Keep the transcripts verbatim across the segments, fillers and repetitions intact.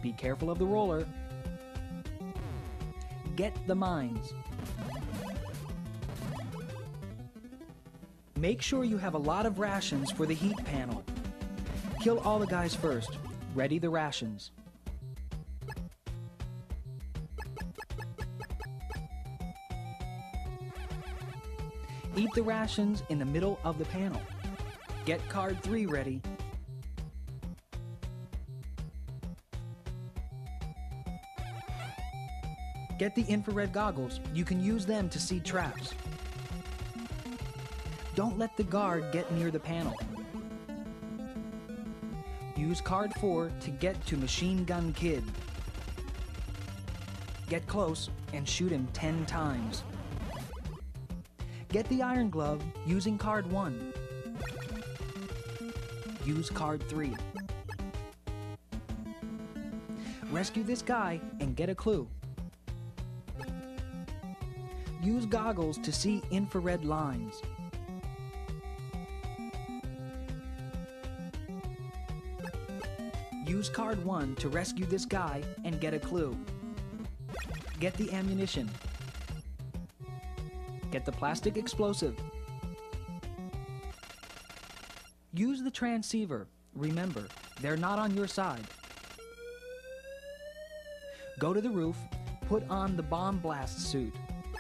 Be careful of the roller. Get the mines. Make sure you have a lot of rations for the heat panel. Kill all the guys first. Ready the rations. Eat the rations in the middle of the panel. Get card three ready. Get the infrared goggles. You can use them to see traps. Don't let the guard get near the panel. Use card four to get to Machine Gun Kid. Get close and shoot him ten times. Get the Iron Glove using card one. Use card three. Rescue this guy and get a clue. Use goggles to see infrared lines. Use card one to rescue this guy and get a clue. Get the ammunition. Get the plastic explosive. Use the transceiver. Remember, they're not on your side. Go to the roof, put on the bomb blast suit.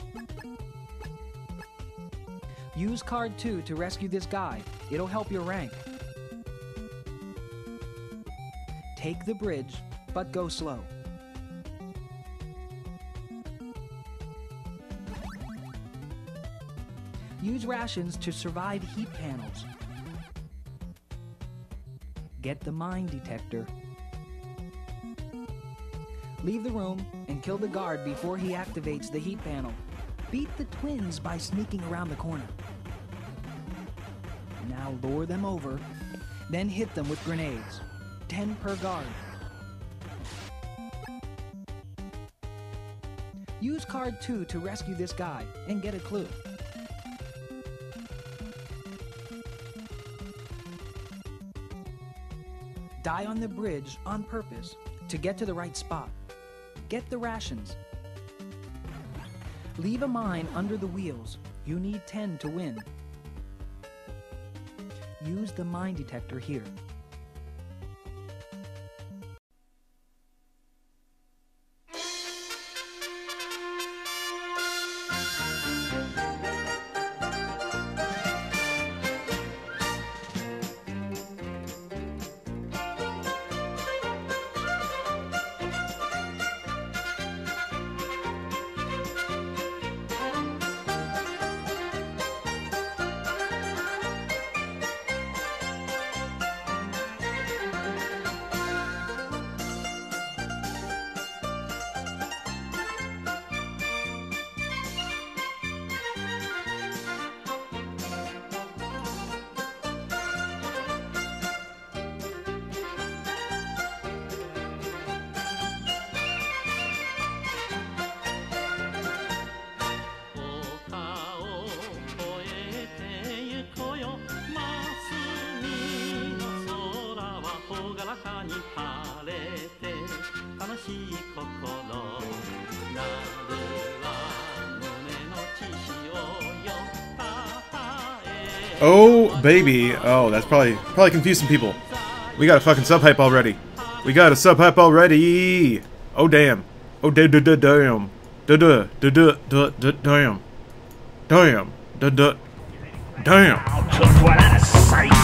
Use card two to rescue this guy. It'll help your rank. Take the bridge, but go slow. Use rations to survive heat panels. Get the mine detector. Leave the room and kill the guard before he activates the heat panel. Beat the twins by sneaking around the corner. Now lure them over, then hit them with grenades. ten per guard. Use card two to rescue this guy and get a clue. Die on the bridge on purpose to get to the right spot. Get the rations. Leave a mine under the wheels. You need ten to win. Use the mine detector here. Oh, baby. Oh, that's probably probably confusing people. We got a fucking sub-hype already. We got a sub-hype already. Oh, damn. Oh, da da da damn. Da da da da da da damn. Damn. Da da. Damn. Just what out of sight.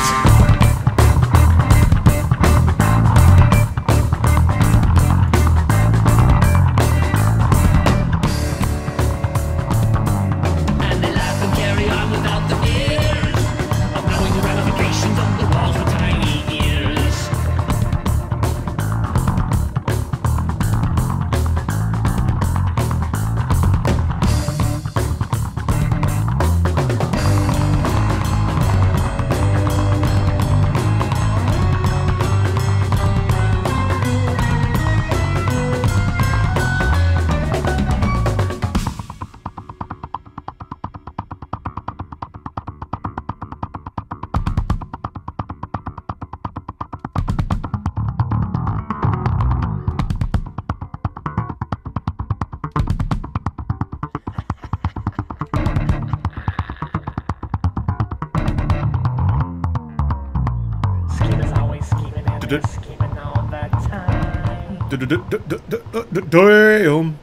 Scheming all that time. Damn.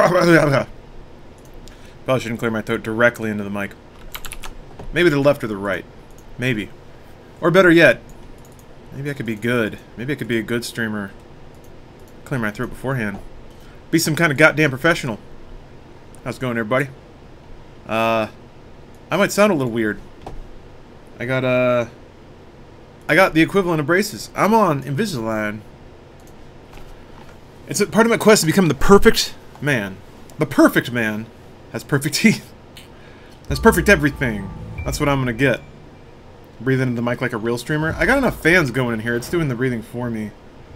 Probably shouldn't clear my throat directly into the mic. Maybe the left or the right. Maybe. Or better yet, maybe I could be good. Maybe I could be a good streamer. Clear my throat beforehand. Be some kind of goddamn professional. How's it going, everybody? Uh, I might sound a little weird. I got, uh... I got the equivalent of braces. I'm on Invisalign. It's a part of my quest to become the perfect man. The perfect man has perfect teeth. Has perfect everything. That's what I'm gonna get. Breathing into the mic like a real streamer. I got enough fans going in here. It's doing the breathing for me.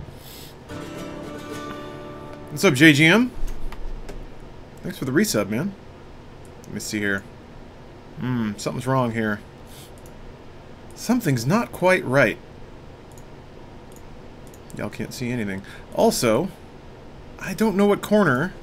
What's up, J G M? Thanks for the resub, man. Let me see here. Hmm, something's wrong here. Something's not quite right. Y'all can't see anything. Also, I don't know what corner...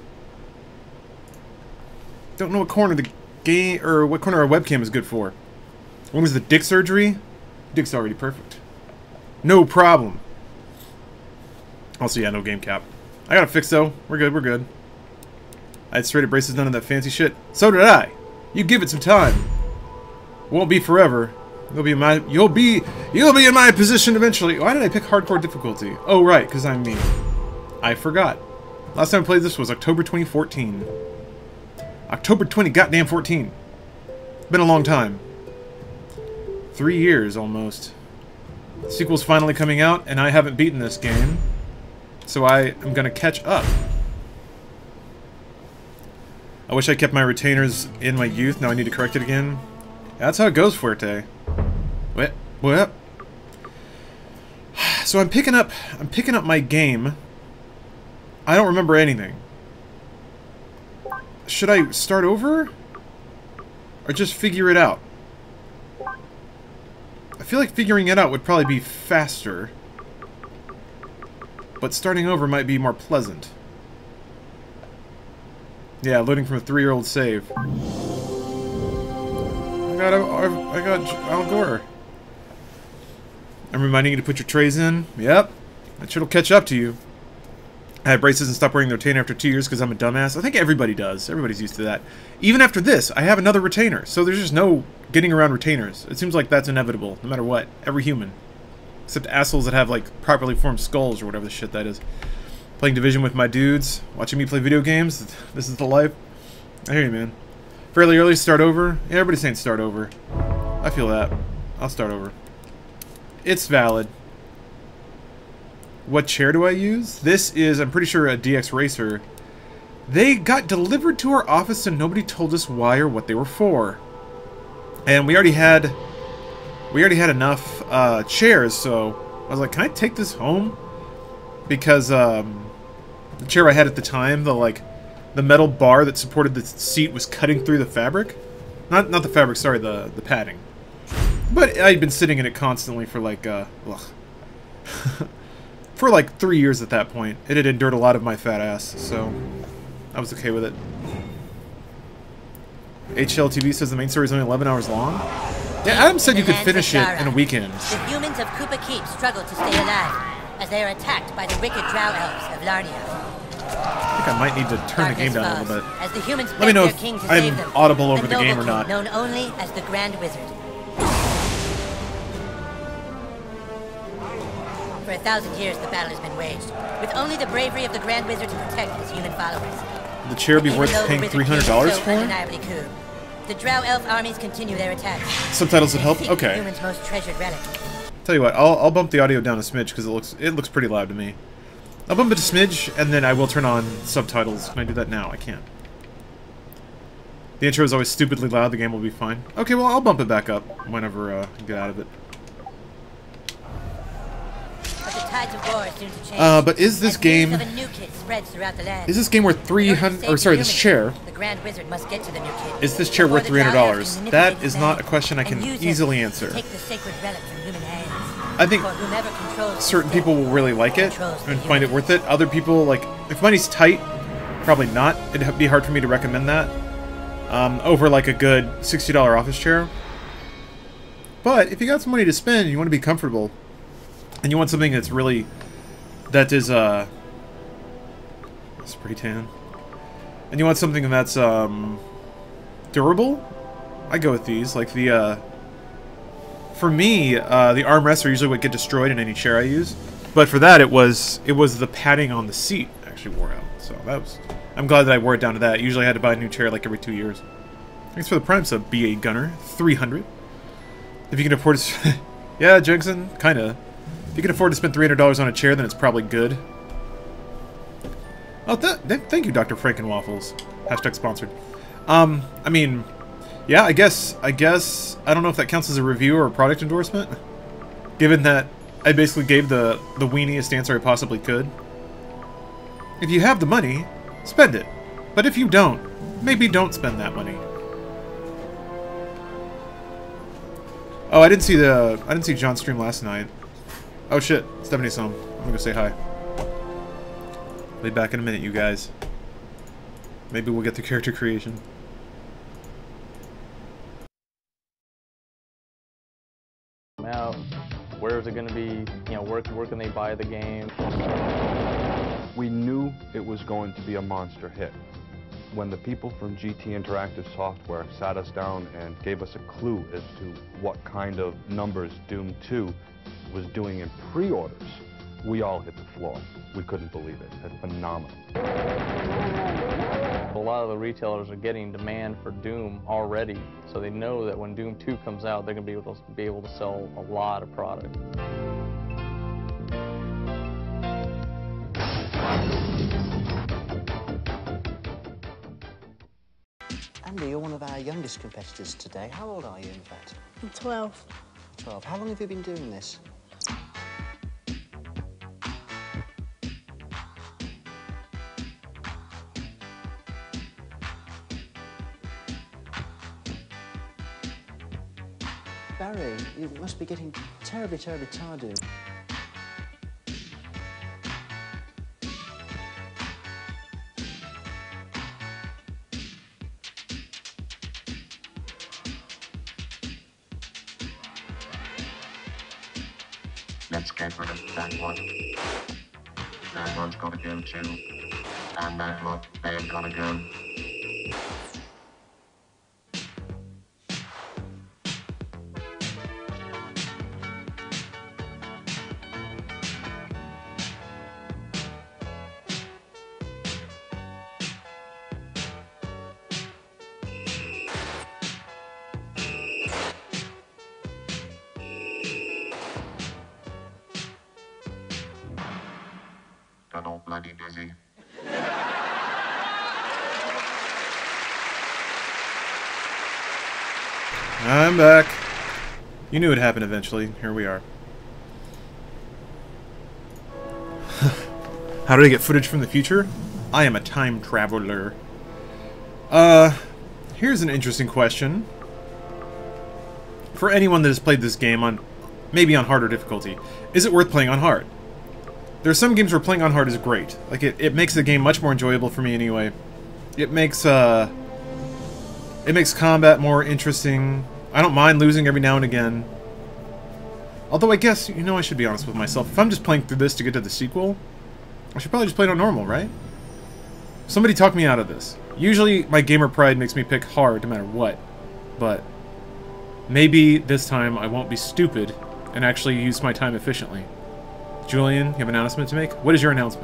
Don't know what corner the game... Or what corner our webcam is good for. When was the dick surgery? Dick's already perfect. No problem. Also, yeah, no game cap. I got it fixed, though. We're good, we're good. I had straight-up braces, none of that fancy shit. So did I. You give it some time. Won't be forever. You'll be in my... You'll be... You'll be in my position eventually. Why did I pick hardcore difficulty? Oh, right, because I'm me. I forgot. Last time I played this was October twenty fourteen. October twenty goddamn fourteen. Been a long time. Three years, almost. The sequel's finally coming out, and I haven't beaten this game. So I am gonna catch up. I wish I kept my retainers in my youth. Now I need to correct it again. That's how it goes, Fuerte. What? What? So I'm picking up... I'm picking up my game. I don't remember anything. Should I start over? Or just figure it out? I feel like figuring it out would probably be faster. But starting over might be more pleasant. Yeah, loading from a three-year-old save. I got, I got Al Gore. I'm reminding you to put your trays in. Yep. That shit'll catch up to you. I had braces and stopped wearing the retainer after two years because I'm a dumbass. I think everybody does. Everybody's used to that. Even after this, I have another retainer. So there's just no getting around retainers. It seems like that's inevitable, no matter what. Every human. Except assholes that have, like, properly formed skulls or whatever the shit that is. Playing Division with my dudes. Watching me play video games. This is the life. I hear you, man. Fairly early, start over. Yeah, everybody's saying start over. I feel that. I'll start over. It's valid. What chair do I use? This is, I'm pretty sure, a D X Racer. They got delivered to our office and nobody told us why or what they were for. And we already had... We already had enough uh, chairs, so I was like, can I take this home? Because um, the chair I had at the time, the like, the metal bar that supported the seat was cutting through the fabric. Not not the fabric, sorry, the the padding. But I'd been sitting in it constantly for like, uh, ugh. for like three years at that point. It had endured a lot of my fat ass, so I was okay with it. H L T V says the main story is only eleven hours long. Yeah, Adam said you could finish it in a weekend. The humans of Koopa Keep struggle to stay alive as they are attacked by the wicked drow elves of Larnia. I think I might need to turn the game down a little bit. As the humans Let me know their if king to I'm save them, audible over a the game or noble not. king known only as the Grand Wizard. For a thousand years, the battle has been waged, with only the bravery of the Grand Wizard to protect his human followers. Would the chair be Even worth though the paying Wizard three hundred King dollars so for? undeniably cool, the drow elf armies continue their attacks. Subtitles would help? Seek Okay. the humans' most treasured relic. Tell you what, I'll, I'll bump the audio down a smidge because it looks it looks pretty loud to me. I'll bump it a smidge, and then I will turn on subtitles. Can I do that now? I can't. The intro is always stupidly loud. The game will be fine. Okay, well, I'll bump it back up whenever uh, I get out of it. But the tides of war are soon to change. Uh, but is this As news game... of a new kid spreads throughout the land. Is this game worth three hundred... Or, sorry, this chair... The Grand Wizard must get to the new kid. Is this chair before worth the three hundred drow dollars? elves can That manipulate is his not land a question I and can use it easily to answer. Take the sacred relic from human hands. I think For whomever controls certain this people thing will really like it controls the and find it universe. worth it. Other people, like, if money's tight, probably not. It'd be hard for me to recommend that um, over, like, a good sixty dollar office chair. But if you got some money to spend and you want to be comfortable, and you want something that's really, that is, uh, spray tan, and you want something that's, um, durable, I go with these, like the, uh, for me, uh, the armrests are usually what get destroyed in any chair I use, but for that it was, it was the padding on the seat actually wore out, so that was, I'm glad that I wore it down to that. Usually I had to buy a new chair like every two years. Thanks for the Prime sub, B A Gunner, three hundred. If you can afford to... yeah, Jackson, kinda. If you can afford to spend three hundred dollars on a chair, then it's probably good. Oh, th th thank you, Doctor Frankenwaffles. Hashtag sponsored. Um, I mean, yeah, I guess, I guess, I don't know if that counts as a review or a product endorsement. Given that I basically gave the, the weeniest answer I possibly could. If you have the money, spend it. But if you don't, maybe don't spend that money. Oh, I didn't see the I didn't see John's stream last night. Oh shit, Stephanie's home. I'm gonna go say hi. I'll be back in a minute, you guys. Maybe we'll get the character creation. Out. Where is it going to be? You know, where, where can they buy the game? We knew it was going to be a monster hit. When the people from G T Interactive Software sat us down and gave us a clue as to what kind of numbers Doom two was doing in pre-orders, we all hit the floor. We couldn't believe it. It's phenomenal. A lot of the retailers are getting demand for Doom already, so they know that when Doom two comes out, they're going to be able to be able to sell a lot of product. Andy, you're one of our youngest competitors today. How old are you, in fact? I'm twelve. twelve. How long have you been doing this? Barry, you must be getting terribly, terribly tired, dude. Let's get rid of that one. That one's gotta go too. And that one, they're gonna go. Got all bloody dizzy. I'm back. You knew it'd happen eventually. Here we are. How did I get footage from the future? I am a time traveler. Uh, here's an interesting question. For anyone that has played this game on, maybe on harder difficulty, is it worth playing on hard? There are some games where playing on hard is great. Like, it, it makes the game much more enjoyable for me anyway. It makes, uh... It makes combat more interesting. I don't mind losing every now and again. Although I guess, you know, I should be honest with myself. If I'm just playing through this to get to the sequel, I should probably just play it on normal, right? Somebody talk me out of this. Usually, my gamer pride makes me pick hard no matter what. But maybe this time I won't be stupid and actually use my time efficiently. Julian, you have an announcement to make? What is your announcement?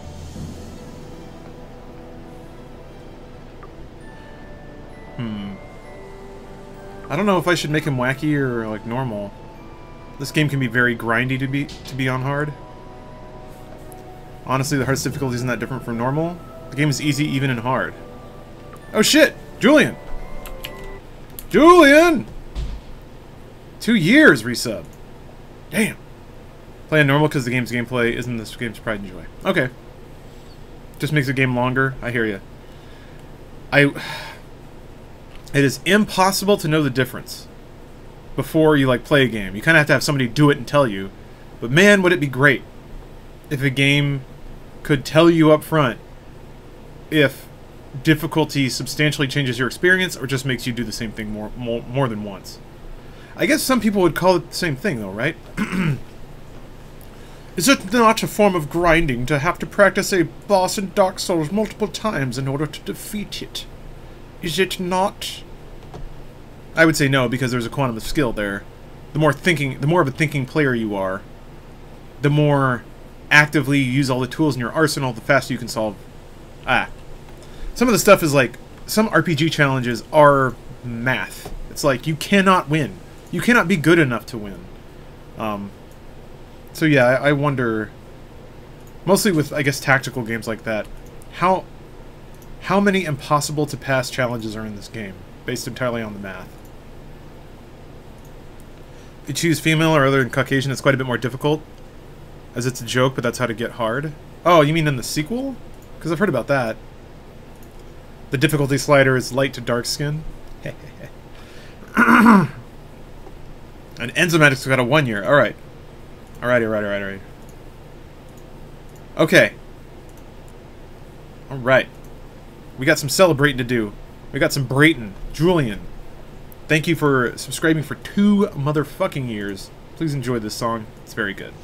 Hmm. I don't know if I should make him wacky or, like, normal. This game can be very grindy to be to be on hard. Honestly, the hardest difficulty isn't that different from normal. The game is easy even in hard. Oh shit! Julian! Julian! Two years resub. Damn. Playing normal because the game's gameplay isn't this game's pride and joy. Okay. Just makes the game longer. I hear you. I... It is impossible to know the difference before you, like, play a game. You kind of have to have somebody do it and tell you. But man, would it be great if a game could tell you up front if difficulty substantially changes your experience or just makes you do the same thing more, more, more than once. I guess some people would call it the same thing, though, right? Is it not a form of grinding to have to practice a boss in Dark Souls multiple times in order to defeat it? Is it not? I would say no, because there's a quantum of skill there. The more thinking, the more of a thinking player you are, the more actively you use all the tools in your arsenal, the faster you can solve. Ah. Some of the stuff is like, some R P G challenges are math. It's like, you cannot win. You cannot be good enough to win. Um, so yeah, I, I wonder, mostly with, I guess, tactical games like that, how, how many impossible to pass challenges are in this game, based entirely on the math. If you choose female or other than Caucasian, it's quite a bit more difficult, as it's a joke, but that's how to get hard. Oh, you mean in the sequel? Because I've heard about that. The difficulty slider is light to dark skin. And Enzymatics got a one year. Alright. Alright, alright, alright, alright. Okay. Alright. We got some celebrating to do. We got some Brayton. Julian. Thank you for subscribing for two motherfucking years. Please enjoy this song. It's very good.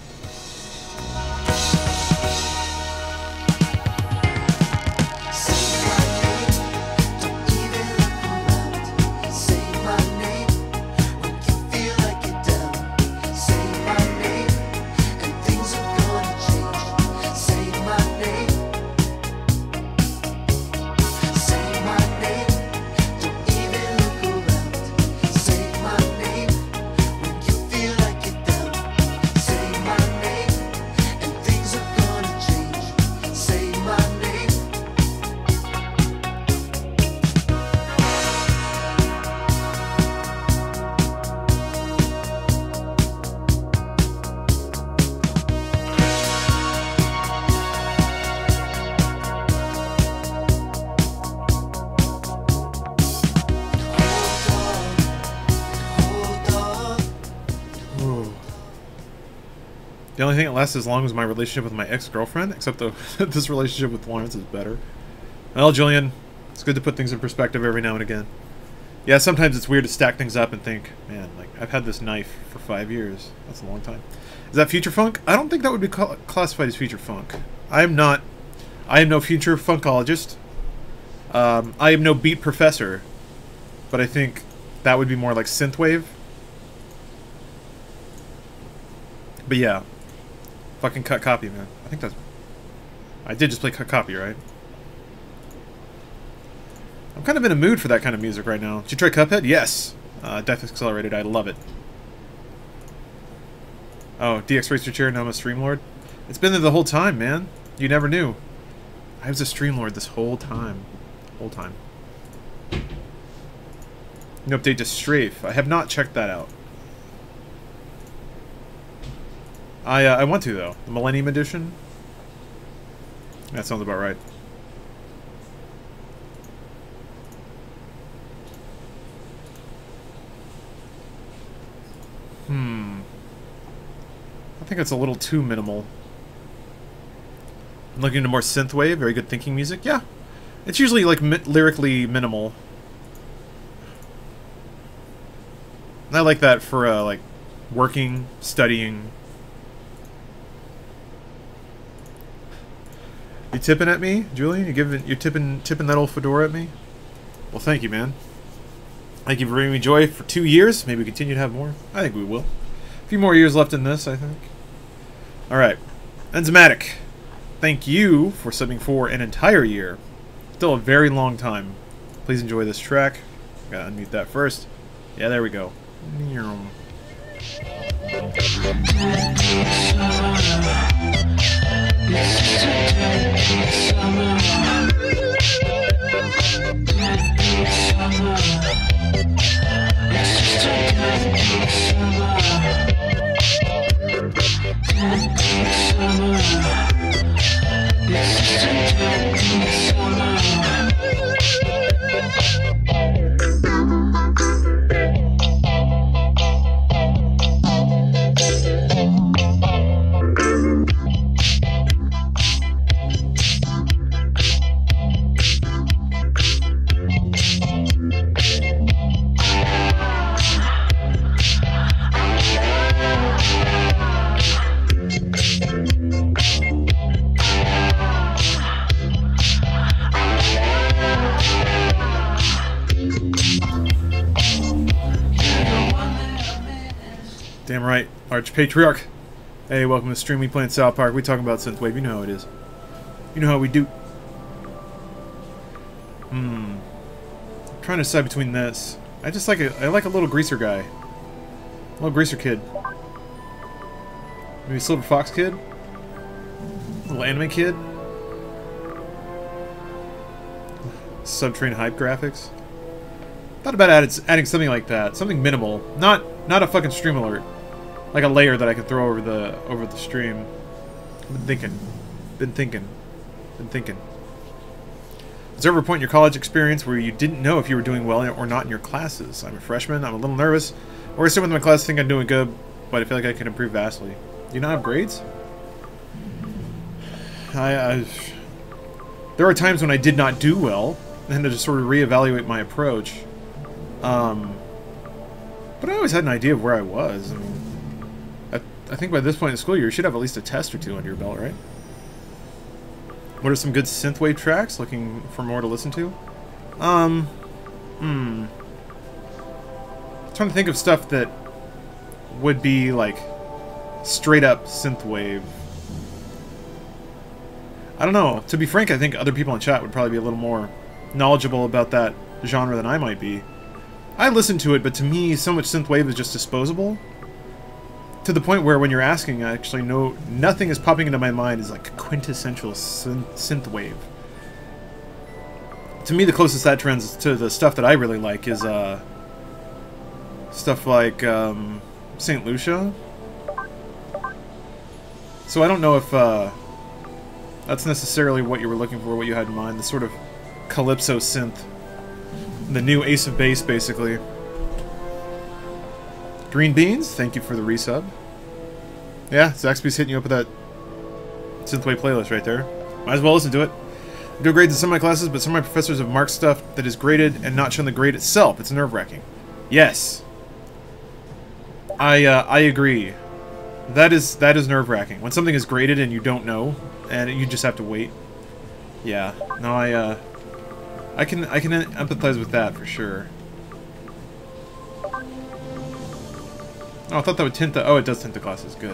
The only thing that lasts as long as my relationship with my ex-girlfriend, except the, this relationship with Lawrence is better. Well, Julian, it's good to put things in perspective every now and again. Yeah, sometimes it's weird to stack things up and think, man, like, I've had this knife for five years. That's a long time. Is that future funk? I don't think that would be cl classified as future funk. I am not... I am no future funkologist. Um, I am no beat professor. But I think that would be more like synthwave. But yeah. Fucking cut copy, man. I think that's... I did just play cut copy, right? I'm kind of in a mood for that kind of music right now. Did you try Cuphead? Yes! Uh, Death Accelerated, I love it. Oh, D X Racer Chair, now I'm a Streamlord? It's been there the whole time, man. You never knew. I was a Streamlord this whole time. Whole time. New update to Strafe. I have not checked that out. I, uh, I want to, though. The Millennium Edition? That sounds about right. Hmm. I think it's a little too minimal. I'm looking into more synthwave, very good thinking music. Yeah. It's usually, like, mi lyrically minimal. And I like that for, uh, like, working, studying. You tipping at me, Julian? You giving you tipping tipping that old fedora at me? Well, thank you, man. Thank you for bringing me joy for two years. Maybe we continue to have more. I think we will. A few more years left in this, I think. All right, Enzymatic. Thank you for subbing for an entire year. Still a very long time. Please enjoy this track. Gotta unmute that first. Yeah, there we go. Damn right, Arch Patriarch. Hey, welcome to the stream. We playing South Park. We talking about synthwave. You know how it is. You know how we do. Hmm. I'm trying to decide between this. I just like a I like a little greaser guy. A little greaser kid. Maybe Silver Fox kid? A little anime kid? Subtrain hype graphics? Thought about added, adding something like that. Something minimal. Not not a fucking stream alert. Like a layer that I could throw over the over the stream. Been thinking. Been thinking. Been thinking. Was there ever a point in your college experience where you didn't know if you were doing well or not in your classes? I'm a freshman, I'm a little nervous. Or I sit with my class think I'm doing good, but I feel like I can improve vastly. Do you not have grades? I, I there are times when I did not do well, and had to just sort of reevaluate my approach. Um, but I always had an idea of where I was. I mean, I, I think by this point in the school year, you should have at least a test or two under your belt, right? What are some good synthwave tracks? Looking for more to listen to? Um, hmm. I'm trying to think of stuff that would be like straight up synthwave. I don't know. To be frank, I think other people in chat would probably be a little more knowledgeable about that genre than I might be. I listen to it, but to me, so much synthwave is just disposable. To the point where when you're asking, I actually know nothing is popping into my mind is like quintessential synth synthwave. To me, the closest that trends to the stuff that I really like is uh, stuff like um, Saint Lucia. So I don't know if uh, that's necessarily what you were looking for, what you had in mind. The sort of calypso synth, the new Ace of Base, basically. Green Beans, thank you for the resub. Yeah, Zaxby's hitting you up with that synthwave playlist right there. Might as well listen to it. I do grades in some of my classes, but some of my professors have marked stuff that is graded and not shown the grade itself. It's nerve-wracking. Yes. I, uh, I agree. That is, that is nerve-wracking. When something is graded and you don't know, and you just have to wait. Yeah. No, I, uh... I can, I can empathize with that, for sure. Oh, I thought that would tint the... Oh, it does tint the glasses. Good.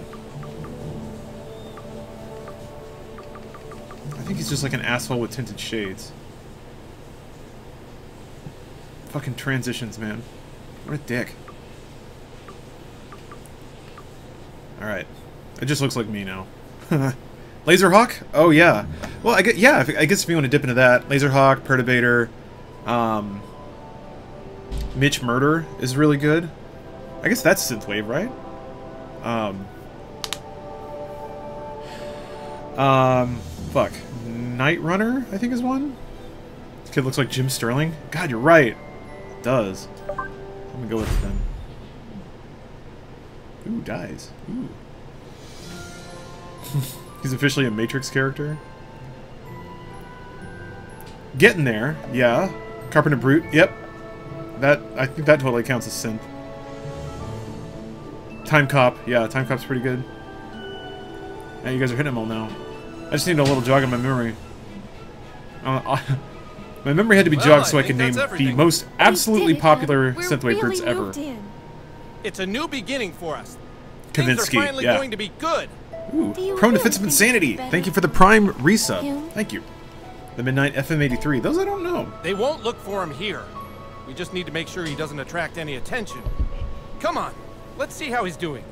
I think he's just like an asshole with tinted shades. Fucking transitions, man. What a dick. Alright. It just looks like me now. Laserhawk? Oh, yeah. Well, I guess, yeah, I guess if you want to dip into that. Laserhawk, Perturbator, um... Mitch Murder is really good. I guess that's synthwave, right? Um... Um... Fuck. Night Runner, I think is one? This kid looks like Jim Sterling. God, you're right. It does. I'm gonna go with it then. Ooh, dies. Ooh. He's officially a Matrix character. Getting there, yeah. Carpenter Brute, yep. That, I think that totally counts as synth. Time Cop, yeah, Time Cop's pretty good. Yeah, you guys are hitting them all now. I just need a little jog in my memory. Uh, my memory had to be Well, jogged so I I could think name that's the everything. most absolutely did it, popular Hud. We're synthwave really groups ever. moved in. It's a new beginning for us. Things are Kavinsky, finally yeah. going to be good. Ooh, Do you prone to really fits of think insanity. it's better Thank you for the Prime resub. him? Thank you. The Midnight F M eighty-three. Those I don't know. They won't look for him here. We just need to make sure he doesn't attract any attention. Come on, let's see how he's doing.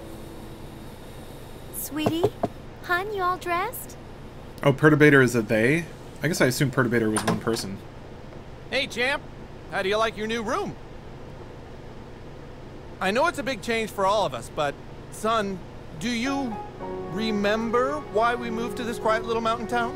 Sweetie? Hun, you all dressed? Oh, Perturbator is a they? I guess I assumed Perturbator was one person. Hey, champ. How do you like your new room? I know it's a big change for all of us, but, son, do you remember why we moved to this quiet little mountain town?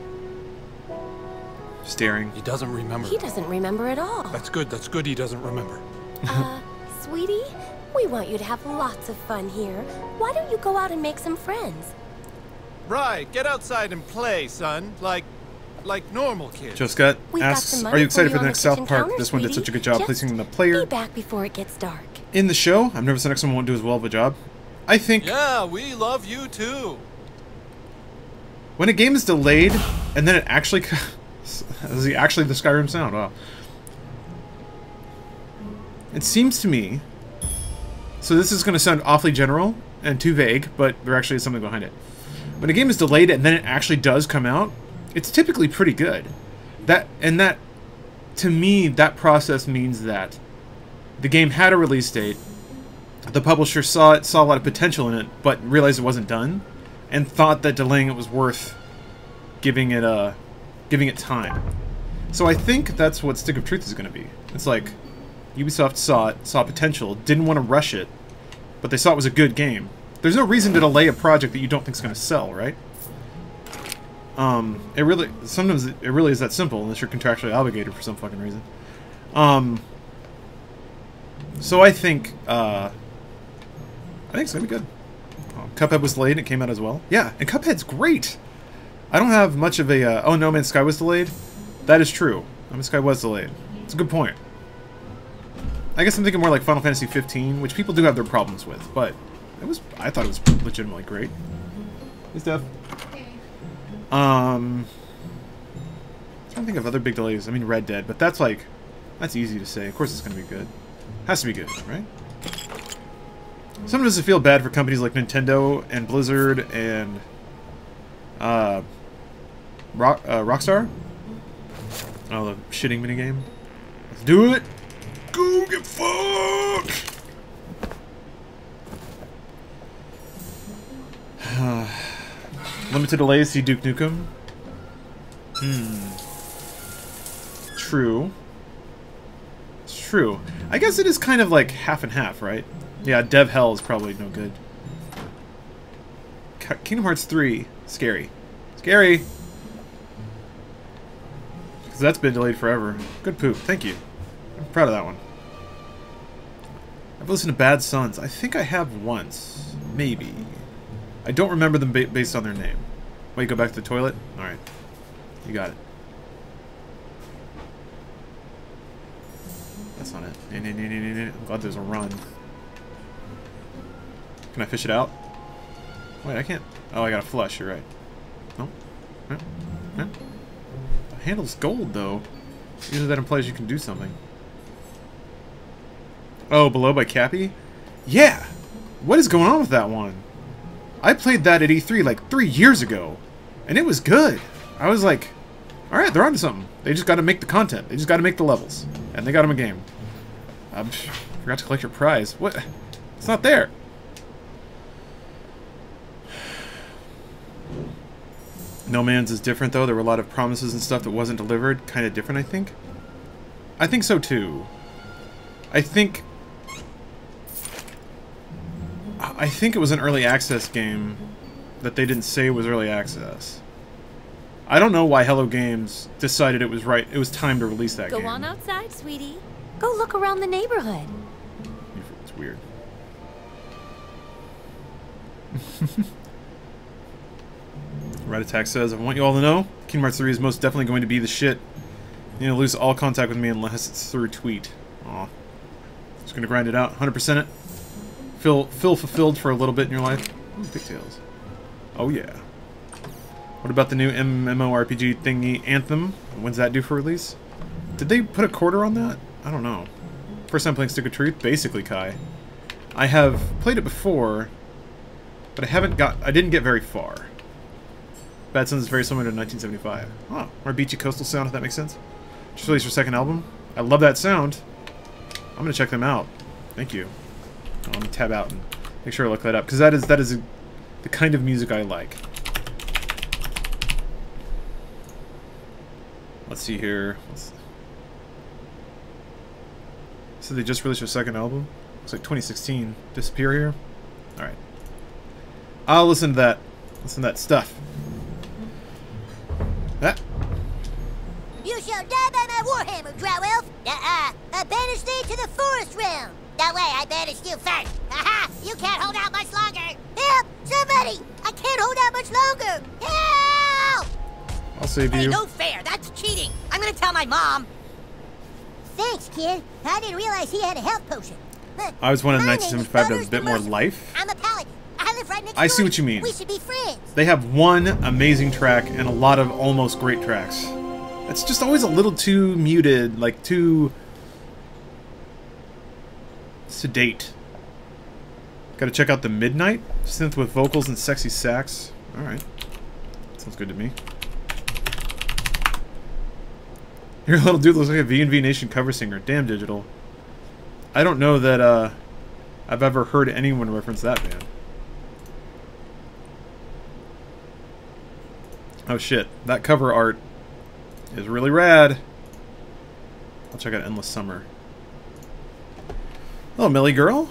Staring. He doesn't remember. He doesn't remember at all. That's good, that's good he doesn't remember. Uh, sweetie? We want you to have lots of fun here. Why don't you go out and make some friends? Right, get outside and play, son. Like, like normal kids. Joe Scott We've got asks, some are money you excited for for you the on next the South kitchen Park? counter, This one did such a sweetie. good job Just placing the Be player back before it gets dark. in the show. I'm nervous the next one won't do as well of a job. I think Yeah, we love you too. when a game is delayed and then it actually... Is he actually the Skyrim sound? Wow. It seems to me So this is going to sound awfully general and too vague, but there actually is something behind it. When a game is delayed and then it actually does come out, it's typically pretty good. That and that, to me, that process means that the game had a release date, the publisher saw it, saw a lot of potential in it, but realized it wasn't done, and thought that delaying it was worth giving it a, giving it time. So I think that's what Stick of Truth is going to be. It's like, Ubisoft saw it, saw potential, didn't want to rush it, but they saw it was a good game. There's no reason to delay a project that you don't think is going to sell, right? Um, it really, sometimes it really is that simple, unless you're contractually obligated for some fucking reason. Um, so I think, uh, I think it's going to be good. Um, Cuphead was delayed and it came out as well. Yeah, and Cuphead's great! I don't have much of a, uh, oh, No Man's Sky was delayed? That is true. No Man's Sky was delayed. It's a good point. I guess I'm thinking more like Final Fantasy fifteen, which people do have their problems with, but it was, I thought it was legitimately great. Hey, Steph. Um, I'm trying to think of other big delays. I mean, Red Dead, but that's like, that's easy to say. Of course it's going to be good. Has to be good, right? Sometimes I feel bad for companies like Nintendo and Blizzard and uh, Rock, uh, Rockstar. Oh, the shitting minigame. Let's do it! Go get fucked! Limited delays, see Duke Nukem? Hmm. True. It's true. I guess it is kind of like half and half, right? Yeah, Dev Hell is probably no good. Kingdom Hearts three. Scary. Scary! Because that's been delayed forever. Good poop. Thank you. I'm proud of that one. I've listened to Bad Sons. I think I have once. Maybe. I don't remember them ba based on their name. Wait, go back to the toilet? Alright. You got it. That's not it. I'm glad there's a run. Can I fish it out? Wait, I can't. Oh, I gotta flush. You're right. No? No? No? The handle's gold, though. Usually that implies you can do something. Oh, Below by Cappy? Yeah! What is going on with that one? I played that at E three like three years ago, and it was good. I was like, alright, they're onto something. They just gotta make the content. They just gotta make the levels. And they got them a game. I forgot to collect your prize. What? It's not there. No Man's is different, though. There were a lot of promises and stuff that wasn't delivered. Kind of different, I think. I think so, too. I think... I think it was an early access game that they didn't say was early access. I don't know why Hello Games decided it was right. It was time to release that Go game. Go on outside, sweetie. Go look around the neighborhood. It's weird. Red Attack says, I want you all to know, Kingdom Hearts three is most definitely going to be the shit. You know, lose all contact with me unless it's through a tweet. Aw. Just gonna grind it out, one hundred percent it. Feel, feel fulfilled for a little bit in your life. Ooh, pigtails. Oh yeah. What about the new MMORPG thingy, Anthem? When's that due for release? Did they put a quarter on that? I don't know. First time playing Stick of Truth? Basically, Kai. I have played it before, but I haven't got... I didn't get very far. Bad Sons is very similar to nineteen seventy-five. Oh, or beachy coastal sound, if that makes sense. Just released your second album. I love that sound. I'm gonna check them out. Thank you. Oh, let me tab out and make sure I look that up, because that is that is a, the kind of music I like. Let's see here. Let's... So they just released your second album? Looks like twenty sixteen. Disappear here? Alright. I'll listen to that. Listen to that stuff. That. You shall die by my warhammer, Drow Elf. Uh-uh. I banish thee to the forest realm. That way, I banished you first. Aha! You can't hold out much longer. Help! Somebody! I can't hold out much longer. Help! I'll save hey, you. No fair. That's cheating. I'm gonna tell my mom. Thanks, kid. I didn't realize he had a health potion. I was one in nineteen seventy-five to have a bit more life. I'm a paladin. I live right next I door. see what you mean. We should be friends. They have one amazing track and a lot of almost great tracks. It's just always a little too muted, like too sedate. Gotta check out the Midnight synth with vocals and sexy sax. Alright. Sounds good to me. Your little dude looks like a V and V Nation cover singer. Damn, Digital. I don't know that uh, I've ever heard anyone reference that band. Oh shit, that cover art is really rad. I'll check out Endless Summer. Hello, Millie girl.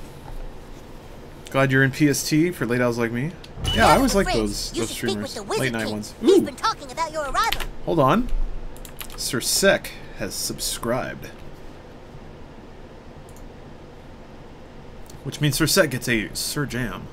Glad you're in P S T for late owls like me. Yeah, I always like those those streamers, late night ones. He's been talking about your arrival. Hold on. Sir Sec has subscribed. Which means Sir Sec gets a Sir Jam.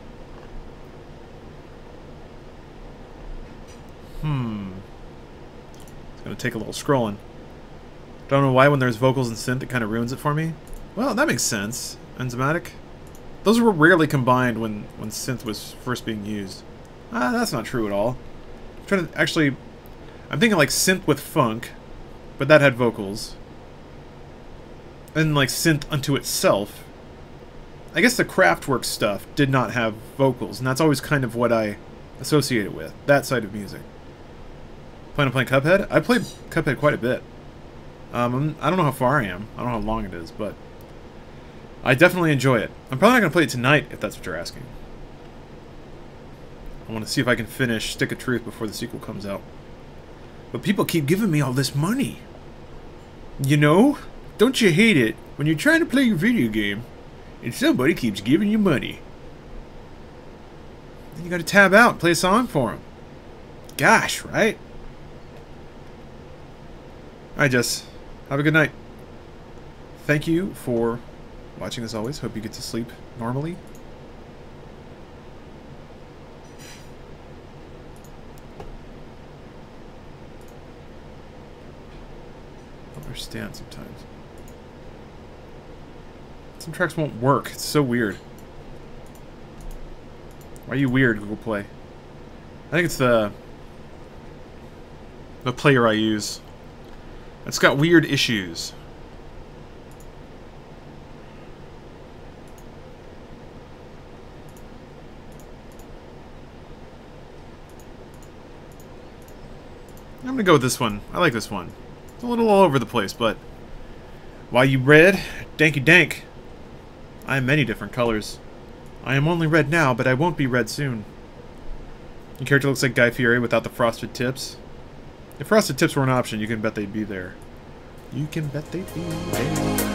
Hmm. It's gonna take a little scrolling. Don't know why when there's vocals and synth it kind of ruins it for me. Well, that makes sense. Enzymatic. Those were rarely combined when, when synth was first being used. Ah, that's not true at all. I'm trying to actually... I'm thinking like synth with funk, but that had vocals. And like synth unto itself. I guess the Kraftwerk stuff did not have vocals, and that's always kind of what I associate it with. That side of music. Plan on playing Cuphead? I played Cuphead quite a bit. Um, I don't know how far I am. I don't know how long it is, but... I definitely enjoy it. I'm probably not going to play it tonight, if that's what you're asking. I want to see if I can finish Stick of Truth before the sequel comes out. But people keep giving me all this money. You know? Don't you hate it when you're trying to play your video game and somebody keeps giving you money? Then you gotta tab out and play a song for them. Gosh, right? Alright, Jess. Have a good night. Thank you for watching as always. Hope you get to sleep normally. I don't understand sometimes. Some tracks won't work. It's so weird. Why are you weird, Google Play? I think it's the the player I use. It's got weird issues. I'm gonna go with this one. I like this one. It's a little all over the place, but why you red? Danky dank. I am many different colors. I am only red now, but I won't be red soon. Your character looks like Guy Fieri without the frosted tips. If frosted tips were an option, you can bet they'd be there. You can bet they'd be there.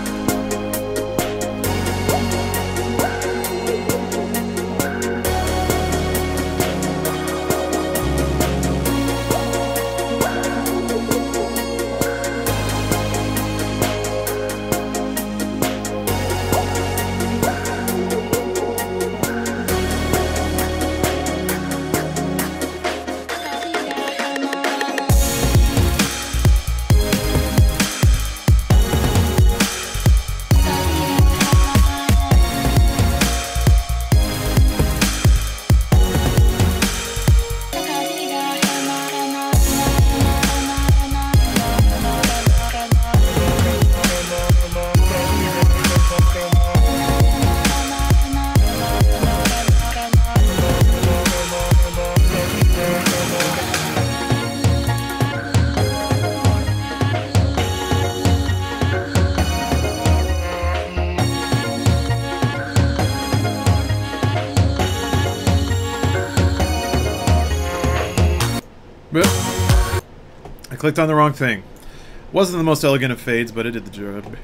I clicked on the wrong thing. Wasn't the most elegant of fades, but it did the job.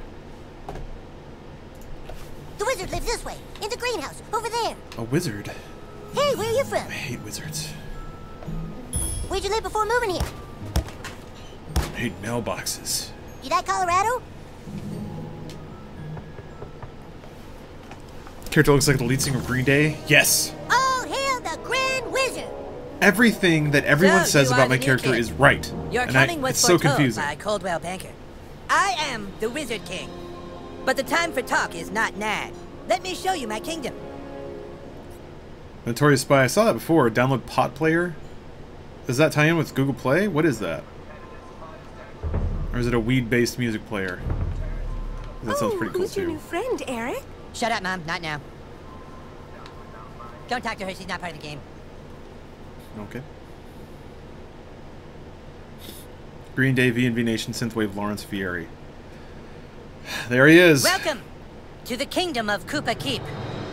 The wizard lives this way, in the greenhouse, over there. A wizard? Hey, where are you from? I hate wizards. Where'd you live before moving here? I hate mailboxes. You like Colorado? Character looks like the lead singer of Green Day. Yes. All hail the Grand Wizard. Everything that everyone So, says you about are my the new character kid. is right. Your and I, coming was it's so foretold confusing. by Coldwell Banker. I am the Wizard King. But the time for talk is not now. Let me show you my kingdom. Notorious Spy. I saw that before. Download Pot Player. Does that tie in with Google Play? What is that? Or is it a weed-based music player? That sounds pretty cool Who's your too. new friend, Eric? Shut up, Mom. Not now. Don't talk to her, she's not part of the game. Okay. Green Day, V and V Nation, Synthwave, Lawrence Fieri. There he is. Welcome to the kingdom of Koopa Keep.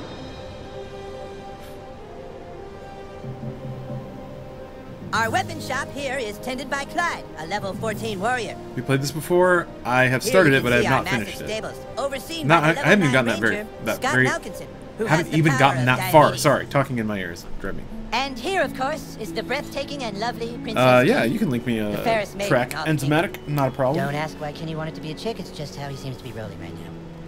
Our weapon shop here is tended by Clyde, a level fourteen warrior. We played this before. I have started it, but I have not finished it. Overseen Not, by I, the I haven't even level gotten that nine very, ranger, that Scott very. Malkinson, who has Haven't the even power gotten of that far. diabetes. Sorry, talking in my ears, driving. And here, of course, is the breathtaking and lovely Princess. Uh, yeah, Kate, you can link me the a fairest maiden track in all the enzymatic, not a problem. Don't ask why Kenny wanted to be a chick. It's just how he seems to be rolling right now.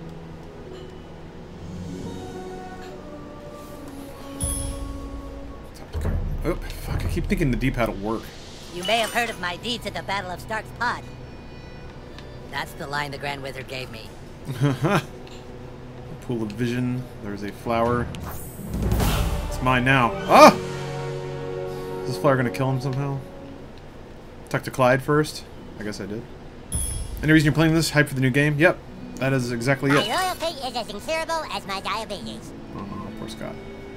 Oh, fuck! I keep thinking the D-pad will work. You may have heard of my deeds at the Battle of Stark's Pod. That's the line the Grand Wizard gave me. A pool of vision. There's a flower. It's mine now. Ah! Is this flower gonna kill him somehow? Talk to Clyde first. I guess I did. Any reason you're playing this? Hype for the new game? Yep. That is exactly My it. loyalty is as incurable as my diabetes. Oh, poor Scott.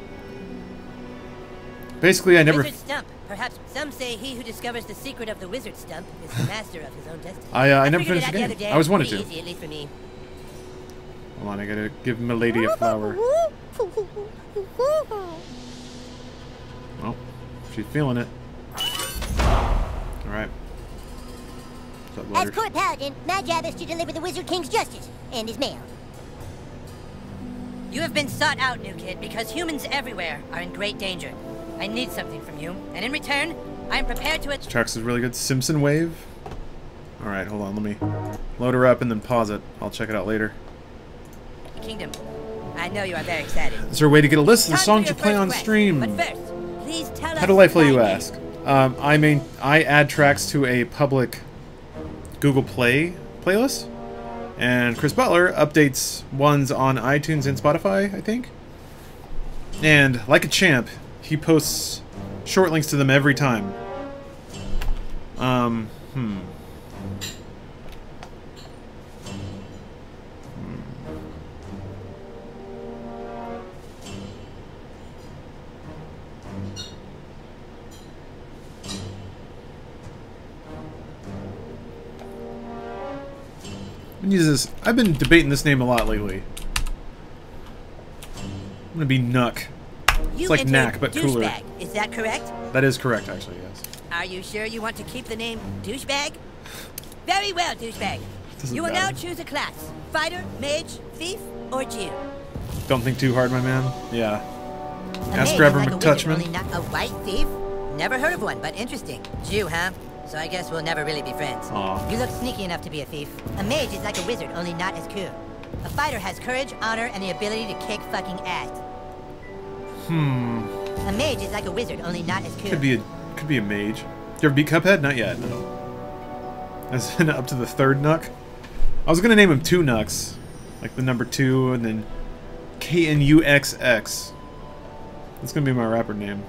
Basically, I never. Wizard Stump. Perhaps some say he who discovers the secret of the Wizard Stump is the master of his own destiny. I, uh, I never figured it finished out the game. other day. I always wanted Pretty to. Easy, at least for me. Hold on, I gotta give Milady a flower. Well, she's feeling it. Alright. What's up, As Letters? court paladin, my job is to deliver the Wizard King's justice and his mail. You have been sought out, new kid, because humans everywhere are in great danger. I need something from you, and in return, I am prepared to... This track is really good. Simpson Wave. Alright, hold on. Let me load her up and then pause it. I'll check it out later. Kingdom. I know you are very excited. Is there a way to get a list of the Time songs for you your play first on quest. stream? But first, please tell How us delightful, my you name. ask. Um, I main I add tracks to a public Google Play playlist, and Chris Butler updates ones on iTunes and Spotify, I think. And like a champ, he posts short links to them every time. Um, hmm. I'm gonna use this. I've been debating this name a lot lately. I'm gonna be Nuck. You It's like entered Knack, but cooler. douchebag. Is that correct? That is correct, actually, yes. Are you sure you want to keep the name douchebag? Very well, douchebag. Doesn't You will matter. now choose a class: fighter, mage, thief, or Jew. Don't think too hard, my man. Yeah. A Ask mage Trevor is like a wizard, McTouchman. only not a white thief? Never heard of one, but interesting. Jew, huh? So I guess we'll never really be friends. Aw. You look sneaky enough to be a thief. A mage is like a wizard, only not as cool. A fighter has courage, honor, and the ability to kick fucking ass. Hmm. A mage is like a wizard, only not as cool. Could be a could be a mage. You ever beat Cuphead? Not yet. No. As in up to the third Nuck. I was gonna name him two Nucks, like the number two, and then K N U X X. That's gonna be my rapper name.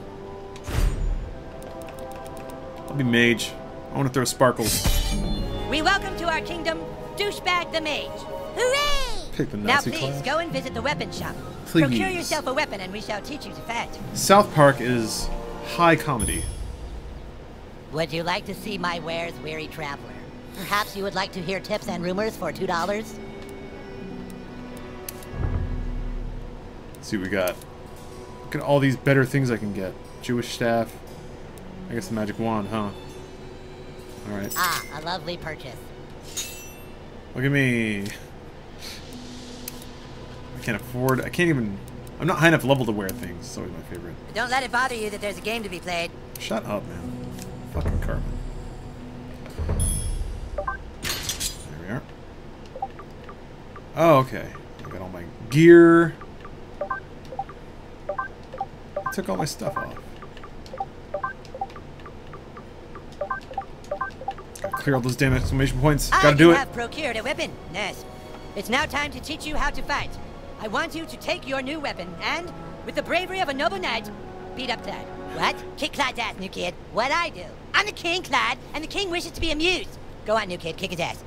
I'll be Mage. I want to throw sparkles. We welcome to our kingdom, Douchebag the Mage. Hooray! Pick the Now Nazi please, class. go and visit the weapon shop. Please. Procure yourself a weapon and we shall teach you to fight. South Park is high comedy. Would you like to see my wares, weary traveler? Perhaps you would like to hear tips and rumors for two dollars? Let's see what we got. Look at all these better things I can get. Jewish staff. I guess the magic wand, huh? Alright. Ah, a lovely purchase. Look at me. I can't afford... I can't even... I'm not high enough level to wear things. It's always my favorite. Don't let it bother you that there's a game to be played. Shut up, man. Fucking Carmen. There we are. Oh, okay. I got all my gear. I took all my stuff off. Gotta clear all those damn exclamation points. I Gotta do it. have procured a weapon, Ness. It's now time to teach you how to fight. I want you to take your new weapon and, with the bravery of a noble knight, beat up Clyde. What? Kick Clyde's ass, new kid. What I do? I'm the king, Clyde, and the king wishes to be amused. Go on, new kid, kick his ass.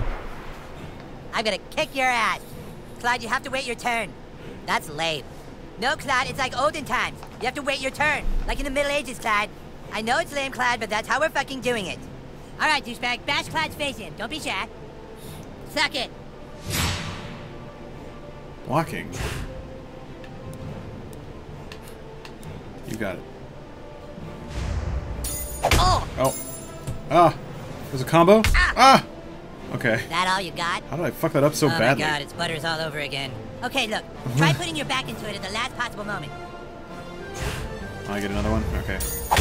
I'm gonna kick your ass. Clyde, you have to wait your turn. That's lame. No, Clyde, it's like olden times. You have to wait your turn, like in the Middle Ages, Clyde. I know it's lame, Clyde, but that's how we're fucking doing it. All right, douchebag, bash Clyde's face in. Don't be shy. Suck it. Blocking. You got it. Oh! Oh. Ah! There's a combo? Ah! ah! Okay. That all you got? How did I fuck that up so oh badly? Oh my god, it's butters all over again. Okay, look. Try putting your back into it at the last possible moment. Oh, I get another one? Okay.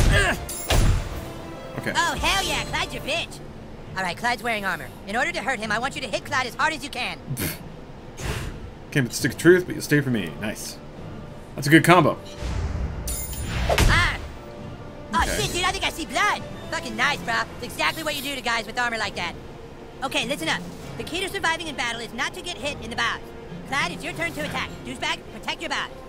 Okay. Oh, hell yeah, Clyde's your bitch. Alright, Clyde's wearing armor. In order to hurt him, I want you to hit Clyde as hard as you can. Came with the stick of truth, but you'll stay for me. Nice. That's a good combo. Ah! Oh Okay. shit, dude, I think I see blood. Fucking nice, bro. It's exactly what you do to guys with armor like that. Okay, listen up. The key to surviving in battle is not to get hit in the bows. Clyde, it's your turn to attack. Douchebag, protect your bows.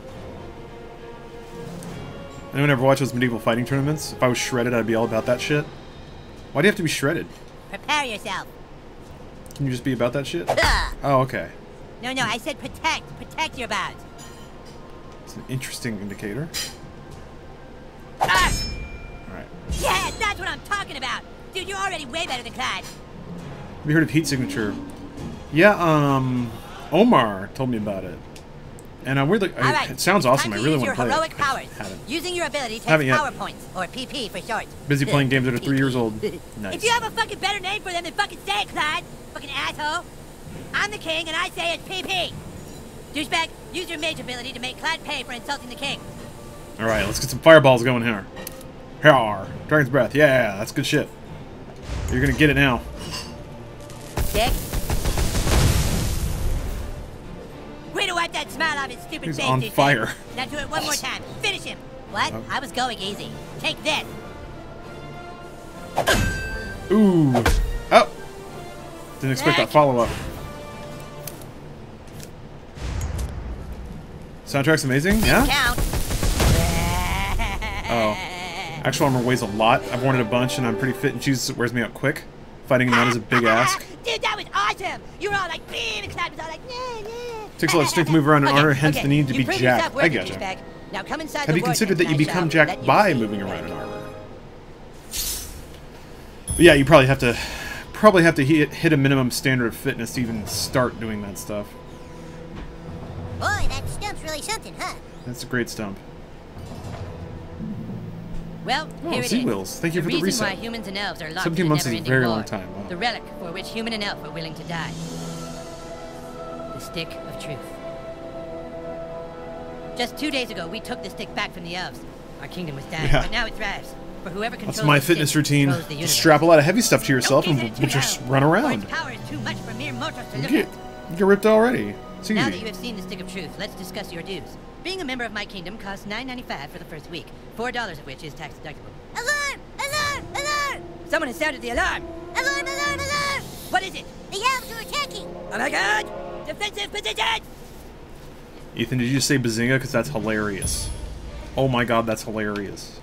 Anyone ever watch those medieval fighting tournaments? If I was shredded, I'd be all about that shit. Why do you have to be shredded? Prepare yourself. Can you just be about that shit? Ugh. Oh, okay. No, no, I said protect. Protect your bows. It's an interesting indicator. Ah! Alright. Yeah, that's what I'm talking about. Dude, you're already way better than Clyde. Have you heard of heat signature? Yeah, um... Omar told me about it. And I weirdly... I, right. It sounds awesome. I Time really to want use to your play heroic it. powers. Haven't. Using your ability takes Haven't yet. power points, or P P for short. Busy playing games that are three years old. If Nice. you have a fucking better name for them, then fucking say it, Clyde. Fucking asshole. I'm the king, and I say it's P P. Douchebag, use your mage ability to make Clyde pay for insulting the king. Alright, let's get some fireballs going here. Here. Dragon's Breath. Yeah, that's good shit. You're gonna get it now. Dick. Way to wipe that smile off his stupid He's face, on douchebag. fire. Now do it one more time. Finish him. What? Oh. I was going easy. Take this. Ooh. Oh. Didn't expect that follow-up. Soundtrack's amazing? Yeah? Count. Oh. Actual armor weighs a lot. I've worn it a bunch, and I'm pretty fit, and Jesus wears me out quick. Fighting him out is a big ask. Dude, that was awesome. You were all like, beam, and Clyde was all like, nah, nah. Takes a lot of strength to move around in Okay, armor, hence okay. the need to You be proved jacked. yourself worthy, I get you. douchebag. Now come inside Have the you considered that you vortex, become I shall jacked let you by see moving the around in light. armor? But yeah, you probably have to probably have to hit, hit a minimum standard of fitness to even start doing that stuff. Boy, that stump's really something, huh? That's a great stump. Well, Oh, here it sea is. wheels. Thank you the for the reason reset. why humans and elves are locked seventeen in a months is a never-ending very war. long time. Wow. The relic for which human and elf are willing to die. The Stick of Truth. Just two days ago, we took the stick back from the elves. Our kingdom was dying, Yeah. but now it thrives. For whoever controls That's my the fitness stick routine. controls the Just universe. strap a lot of heavy stuff to yourself Don't and give it we'll too just loud, run for around. its power is too much for mere mortals to You look get, at. you get ripped already. It's Now that easy. you have seen the Stick of Truth, let's discuss your dues. Being a member of my kingdom costs nine ninety-five for the first week, four dollars of which is tax deductible. Alarm! Alarm! Alarm! Someone has sounded the alarm! Alarm! Alarm! Alarm! What is it? The elves are attacking! Oh my god! Defensive position! Ethan, did you just say Bazinga? Because that's hilarious. Oh my god, that's hilarious.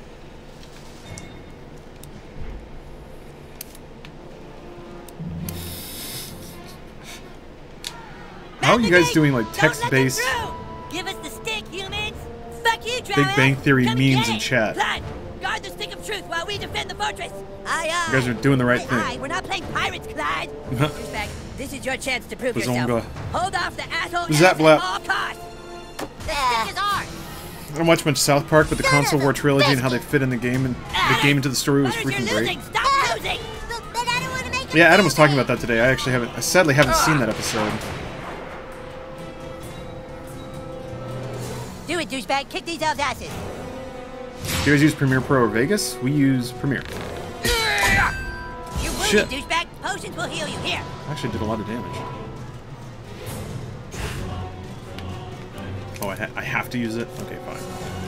How are you guys doing like text-based Give us the stick, humans! Fuck you, Big Drow Bang Elf. Theory Come memes get in it. chat? Clyde, guard the Stick of Truth while we defend the fortress! Aye, aye! You guys are doing the right aye, thing. Aye, we're not playing pirates, Clyde! Douchebag, this is your chance to prove yourself. Bazonga. Hold off the asshole Who's that, elves Blap? at all costs! The Ah. stick is ours! I don't watch much South Park, but the console war trilogy and how they fit in the game and the game into the story was Butters, freaking you're great. losing! Stop losing! But, but I don't want to make Yeah, Adam was talking about that today. I actually haven't, I sadly haven't seen that episode. Do it, douchebag. Kick these elves' asses. Do you guys use Premiere Pro or Vegas? We use Premiere. You're wounded, Shit. douchebag. Potions will heal you. Here. Actually did a lot of damage. Oh, I, ha I have to use it? Okay, fine.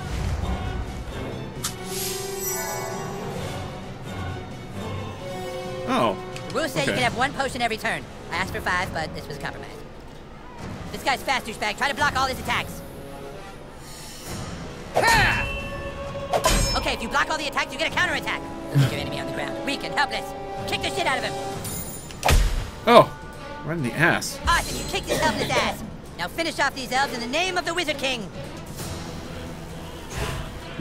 Oh. The rules say okay. you can have one potion every turn. I asked for five, but this was a compromise. This guy's fast, douchebag. Try to block all his attacks. Okay, if you block all the attacks, you get a counterattack. Look your enemy on the ground. Weak and helpless. Kick the shit out of him. Oh. Right in the ass. Awesome, you kicked his helpless ass. Now finish off these elves in the name of the Wizard King.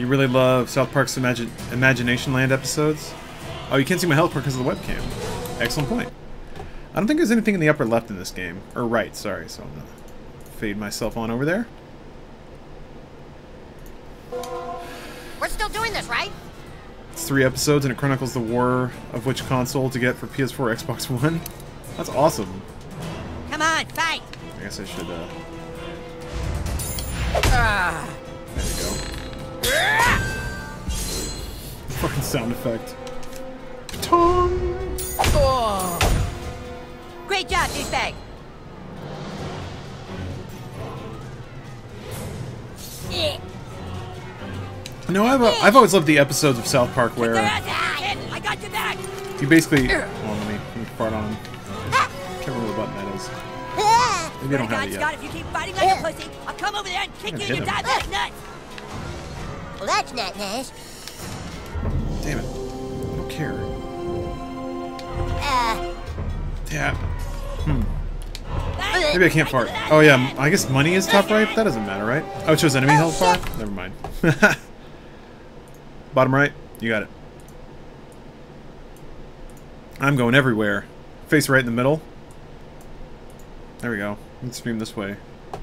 You really love South Park's Imagine Imagination Land episodes? Oh, you can't see my health bar because of the webcam. Excellent point. I don't think there's anything in the upper left in this game. Or right, sorry. So I'm going to fade myself on over there. We're still doing this, right? It's three episodes and it chronicles the war of which console to get for P S four or Xbox One. That's awesome. Come on, fight! I guess I should, uh... Ah. There we go. Fucking sound effect. Tom. Oh. Great job, douchebag! No, I've, uh, I've always loved the episodes of South Park where I got your back! you basically... Hold on, let me, let me fart on him. Can't remember what button that is. Maybe I don't have it Scott, yet. if you keep fighting like a pussy, I'll come over there and kick you in your diabetic nuts! Well, that's not nice. Damn it. I don't care. Uh, Yeah. Hmm. Maybe I can't fart. Oh yeah, I guess money is top right? That doesn't matter, right? Oh, it shows enemy health bar? Never mind. Bottom right? You got it. I'm going everywhere. Face right in the middle. There we go. Let's stream this way.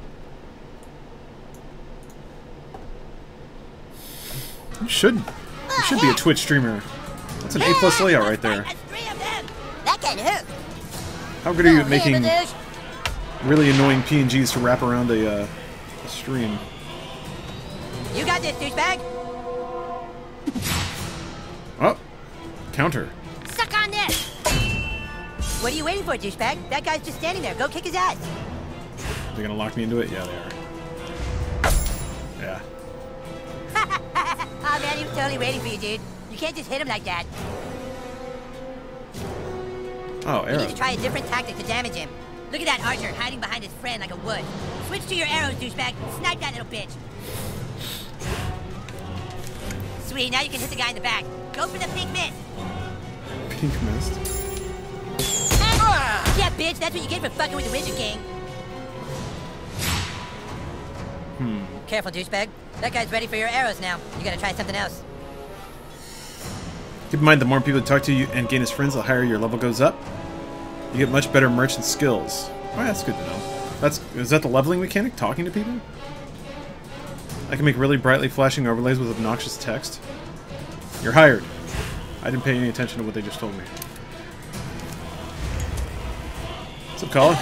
You should. You should be a Twitch streamer. That's an A plus layout right there. that can hurt. How good are you at making really annoying P N Gs to wrap around a, uh, a stream? You got this, douchebag! Oh! Counter. Suck on this! What are you waiting for, douchebag? That guy's just standing there. Go kick his ass! They're gonna lock me into it? Yeah, they are. Yeah. Oh man, he was totally waiting for you, dude. You can't just hit him like that. Oh, You arrow. need to try a different tactic to damage him. Look at that archer hiding behind his friend like a wood. Switch to your arrows, douchebag. Snipe that little bitch. Sweet, now you can hit the guy in the back. Go for the pink mist. Pink mist. Yeah, bitch, that's what you get for fucking with the Wizard King. Hmm. Careful, douchebag. That guy's ready for your arrows now. You gotta try something else. Keep in mind, the more people talk to you and gain as friends, the higher your level goes up. You get much better merchant skills. Oh, yeah, that's good to know. That's is that the leveling mechanic? Talking to people? I can make really brightly flashing overlays with obnoxious text. You're hired. I didn't pay any attention to what they just told me. What's up, caller?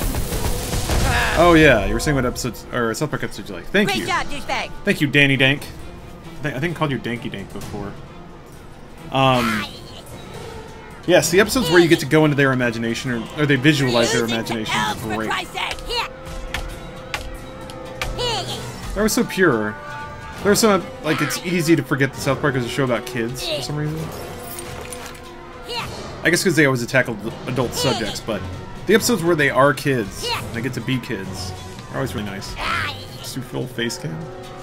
Oh yeah, you were saying what episodes or South Park episodes you like. Thank Great you. job, douchebag. Thank you, Danny Dank. I think I, think I called you Danky Dank before. Um. Yes, the episodes where you get to go into their imagination or, or they visualize their imagination are great. They were so pure. They were so like it's easy to forget that South Park is a show about kids for some reason. I guess because they always tackle adult subjects, but the episodes where they are kids and they get to be kids are always really nice. Super full face cam.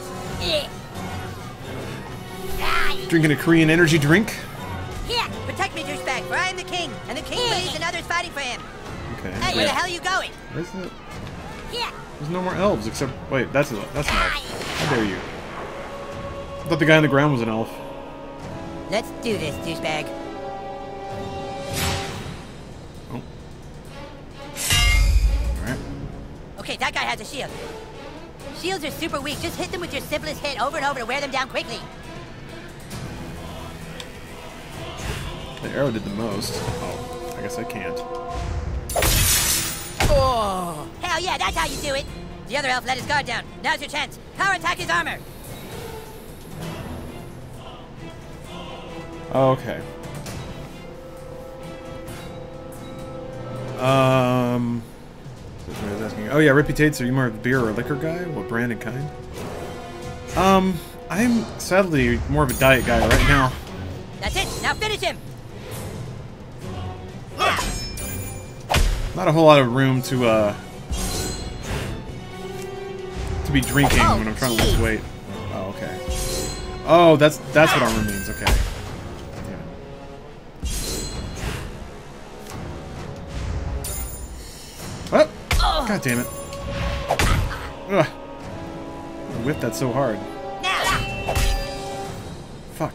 Drinking a Korean energy drink. Here, protect me, douchebag, for I am the king, and the king believes in others fighting for him. Okay. Hey, where the hell are you going? Where's the? There's no more elves except. Wait, that's a that's an elf. How dare you? I thought the guy on the ground was an elf. Let's do this, douchebag. Oh. Alright. Okay, that guy has a shield. Shields are super weak. Just hit them with your simplest hit over and over to wear them down quickly. The arrow did the most. Oh, I guess I can't. Oh! Hell yeah, that's how you do it! The other elf let his guard down. Now's your chance. Power attack his armor! Okay. Um... I was asking. Oh yeah, Reputates, are you more of a beer or a liquor guy? What brand and kind? Um, I'm sadly more of a diet guy right now. That's it! Now finish him! Not a whole lot of room to, uh... to be drinking Oh, when I'm trying to lose weight. Oh, okay. Oh, that's that's what armor means, okay. Yeah. Oh! God damn it. Ugh. I whipped that so hard. Fuck.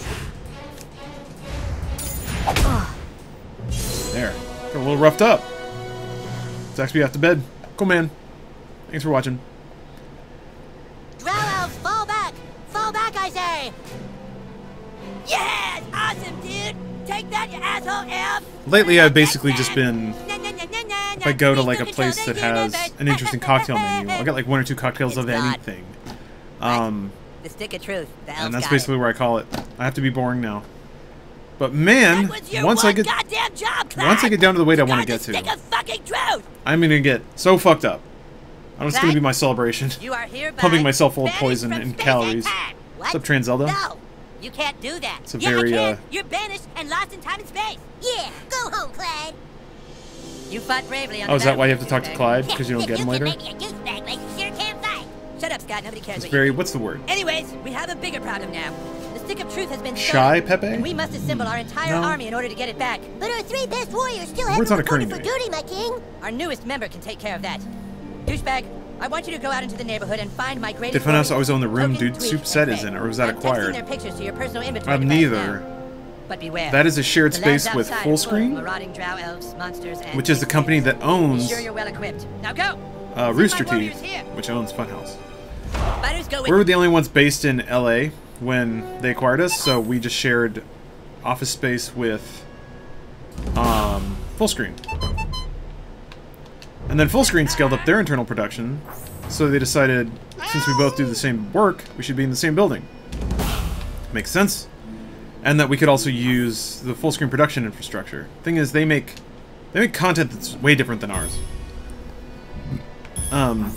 There. Got a little roughed up. Let's actually off to bed. Cool, man. Thanks for watching. Drow elves, fall back! Fall back, I say! Yes! Awesome, dude! Take that, you asshole elf! Lately, I've basically just been... If I go to, like, a place that has an interesting cocktail menu, I'll get, like, one or two cocktails of anything. Um... The stick of truth. The elves And that's got basically where I call it. I have to be boring now. But man, once I get job, once I get down to the weight I want to get to, I'm gonna get so fucked up. I don't. It's gonna be my celebration. You are Pumping myself full of poison and calories. What's up, Tranzelda? No, you can't do that. It's a yeah, very I uh. can. You're banished and lost in time and space. Yeah, go home, Clyde. You fought bravely on Oh, the is that why you have to battlefield, talk to Clyde? Because you don't get him later? You can make me a douchebag like you sure can fight. Shut up, Scott. Nobody cares. It's what very. you What's the word? Anyways, we have a bigger problem now. The stick of truth has been Shy, stolen, Pepe? and we must assemble our entire No. army in order to get it back. But our three best warriors still Word's haven't not reported occurring for to me. duty, my king. Our newest member can take care of that. Douchebag, I want you to go out into the neighborhood and find my greatest. Did Funhouse warriors, always own the room Token, Dude Tweak, Soup set and is Faye. in, or was that I'm acquired? texting their pictures to your personal I inventory have device neither. now. But beware. That is a shared The lands space with outside full are full of screen, marauding drow elves, monsters, and which is the company that Be owns sure you're well equipped. Now go. uh, See Rooster my warriors Teeth, here. which owns Funhouse. Fighters go with We were the only ones based in L A when they acquired us, so we just shared office space with um, Full Screen. And then Full Screen scaled up their internal production, so they decided, since we both do the same work, we should be in the same building. Makes sense. And that we could also use the Full Screen production infrastructure. Thing is, they make they make content that's way different than ours. Um...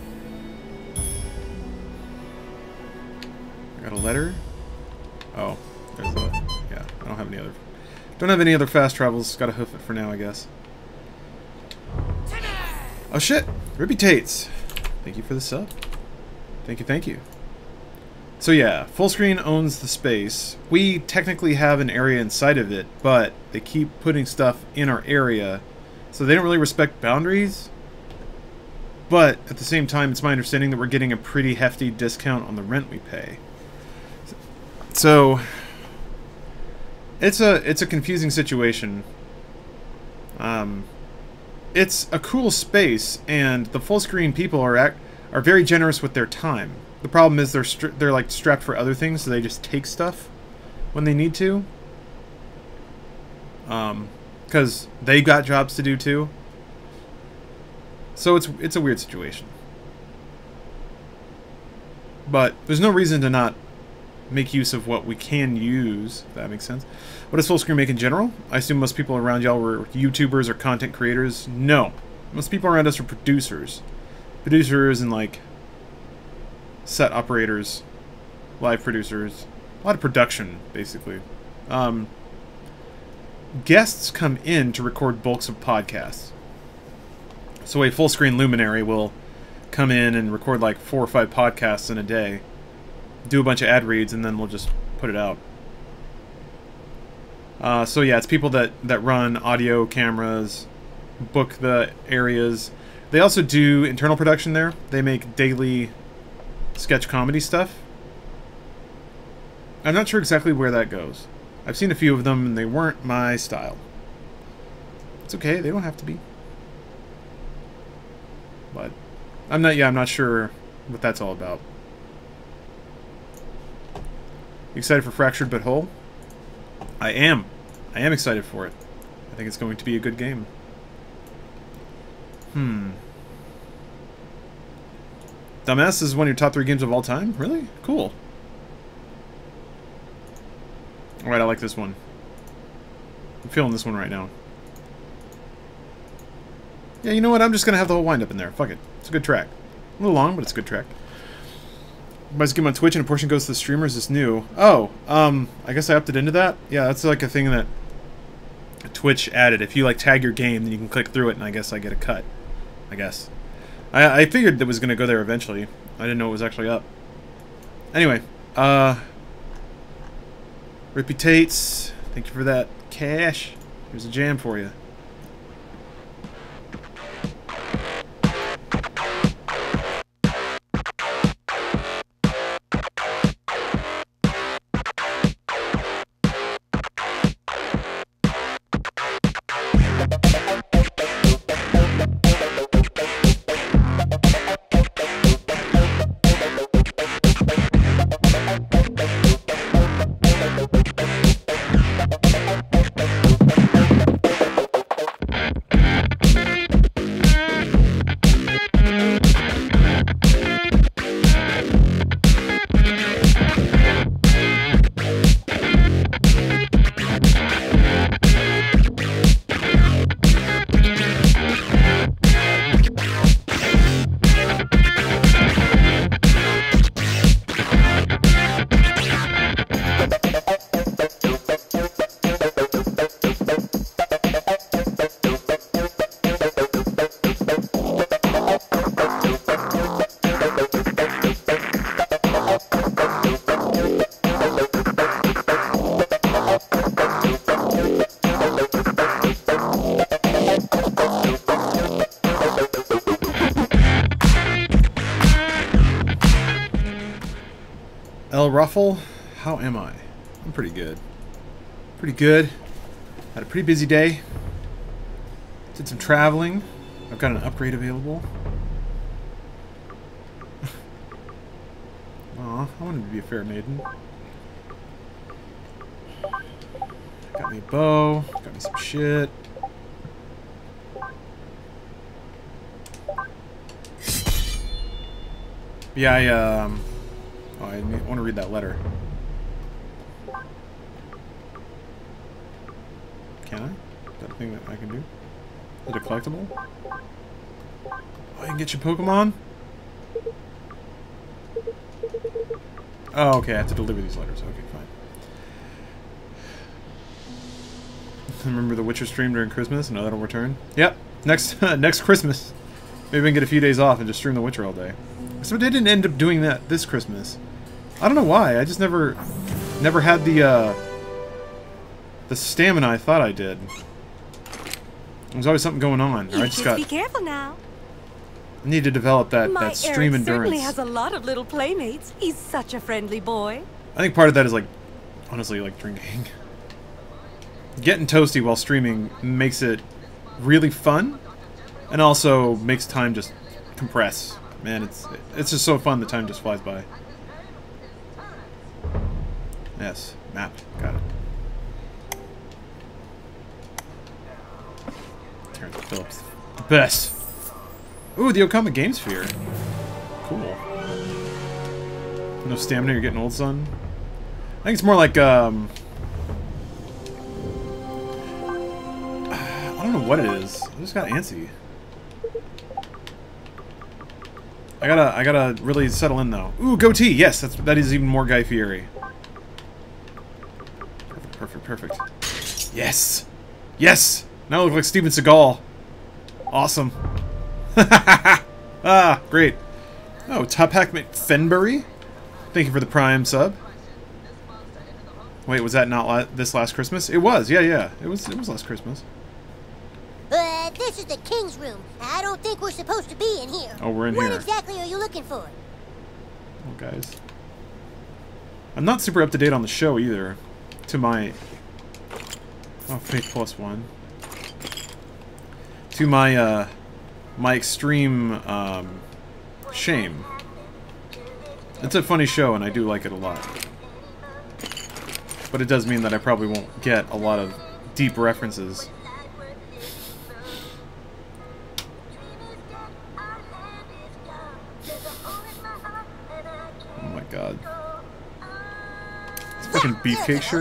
Got a letter? Oh, there's a... Yeah, I don't have any other... Don't have any other fast travels. Gotta hoof it for now, I guess. Oh shit! Reputates! Thank you for the sub. Thank you, thank you. So yeah, Full Screen owns the space. We technically have an area inside of it, but they keep putting stuff in our area, so they don't really respect boundaries. But at the same time, it's my understanding that we're getting a pretty hefty discount on the rent we pay. So it's a it's a confusing situation. Um, it's a cool space, and the Full Screen people are act, are very generous with their time. The problem is they're str they're like strapped for other things, so they just take stuff when they need to. Um, because they got jobs to do too. So it's it's a weird situation. But there's no reason to not make use of what we can use, if that makes sense. What does Full Screen make in general? I assume most people around y'all were YouTubers or content creators. No. Most people around us are producers. Producers and, like, set operators, live producers. A lot of production, basically. Um, guests come in to record bulks of podcasts. So a Full Screen luminary will come in and record, like, four or five podcasts in a day. Do a bunch of ad reads, and then we'll just put it out. Uh, so yeah, it's people that, that run audio cameras, book the areas. They also do internal production there. They make daily sketch comedy stuff. I'm not sure exactly where that goes. I've seen a few of them, and they weren't my style. It's okay, they don't have to be. But I'm not, yeah, I'm not sure what that's all about. Excited for Fractured But Whole? I am. I am excited for it. I think it's going to be a good game. Hmm. Dumbass is one of your top three games of all time? Really? Cool. Alright, I like this one. I'm feeling this one right now. Yeah, you know what? I'm just going to have the whole wind-up in there. Fuck it. It's a good track. A little long, but it's a good track. Buys a game on Twitch and a portion goes to the streamers is new. Oh, um, I guess I opted into that? Yeah, that's like a thing that Twitch added. If you like tag your game, then you can click through it and I guess I get a cut. I guess. I, I figured it was going to go there eventually. I didn't know it was actually up. Anyway, uh... Reputates. Thank you for that cash. Here's a jam for you. Hello, Ruffle. How am I? I'm pretty good. Pretty good. Had a pretty busy day. Did some traveling. I've got an upgrade available. Aw, I wanted to be a fair maiden. Got me a bow. Got me some shit. Yeah, I, um... Oh, I want to read that letter. Can I? Is that a thing that I can do? Is it a collectible? Oh, you can get your Pokemon? Oh, okay, I have to deliver these letters. Okay, fine. Remember the Witcher stream during Christmas? No, that'll return. Yep, next next Christmas. Maybe I can get a few days off and just stream The Witcher all day. So I didn't end up doing that this Christmas. I don't know why. I just never, never had the uh, the stamina I thought I did. There was always something going on. Or I just got. Be careful now. I need to develop that My that stream Eric endurance. certainly has a lot of little playmates. He's such a friendly boy. I think part of that is like, honestly, like drinking. Getting toasty while streaming makes it really fun, and also makes time just compress. Man, it's it's just so fun. The time just flies by. Yes, mapped. Got it. Terrence Phillips, the best. Ooh, the Okama Game Sphere. Cool. No stamina. You're getting old, son. I think it's more like um. I don't know what it is. I just got antsy. I gotta, I gotta really settle in though. Ooh, goatee. Yes, that's that is even more Guy Fieri. Perfect, perfect, perfect. Yes, yes. Now I look like Steven Seagal. Awesome. Ah, great. Oh, Top Hack McFenbury. Thank you for the Prime sub. Wait, was that not la this last Christmas? It was. Yeah, yeah. It was. It was last Christmas. Uh, this is the King's room. I don't think we're supposed to be in here. Oh, we're in what here. What exactly are you looking for? Oh, guys. I'm not super up to date on the show either. To my... Oh, Faith Plus One. To my, uh... My extreme, um... shame. It's a funny show, and I do like it a lot. But it does mean that I probably won't get a lot of deep references. Oh my god. It's fucking beefcake shirt.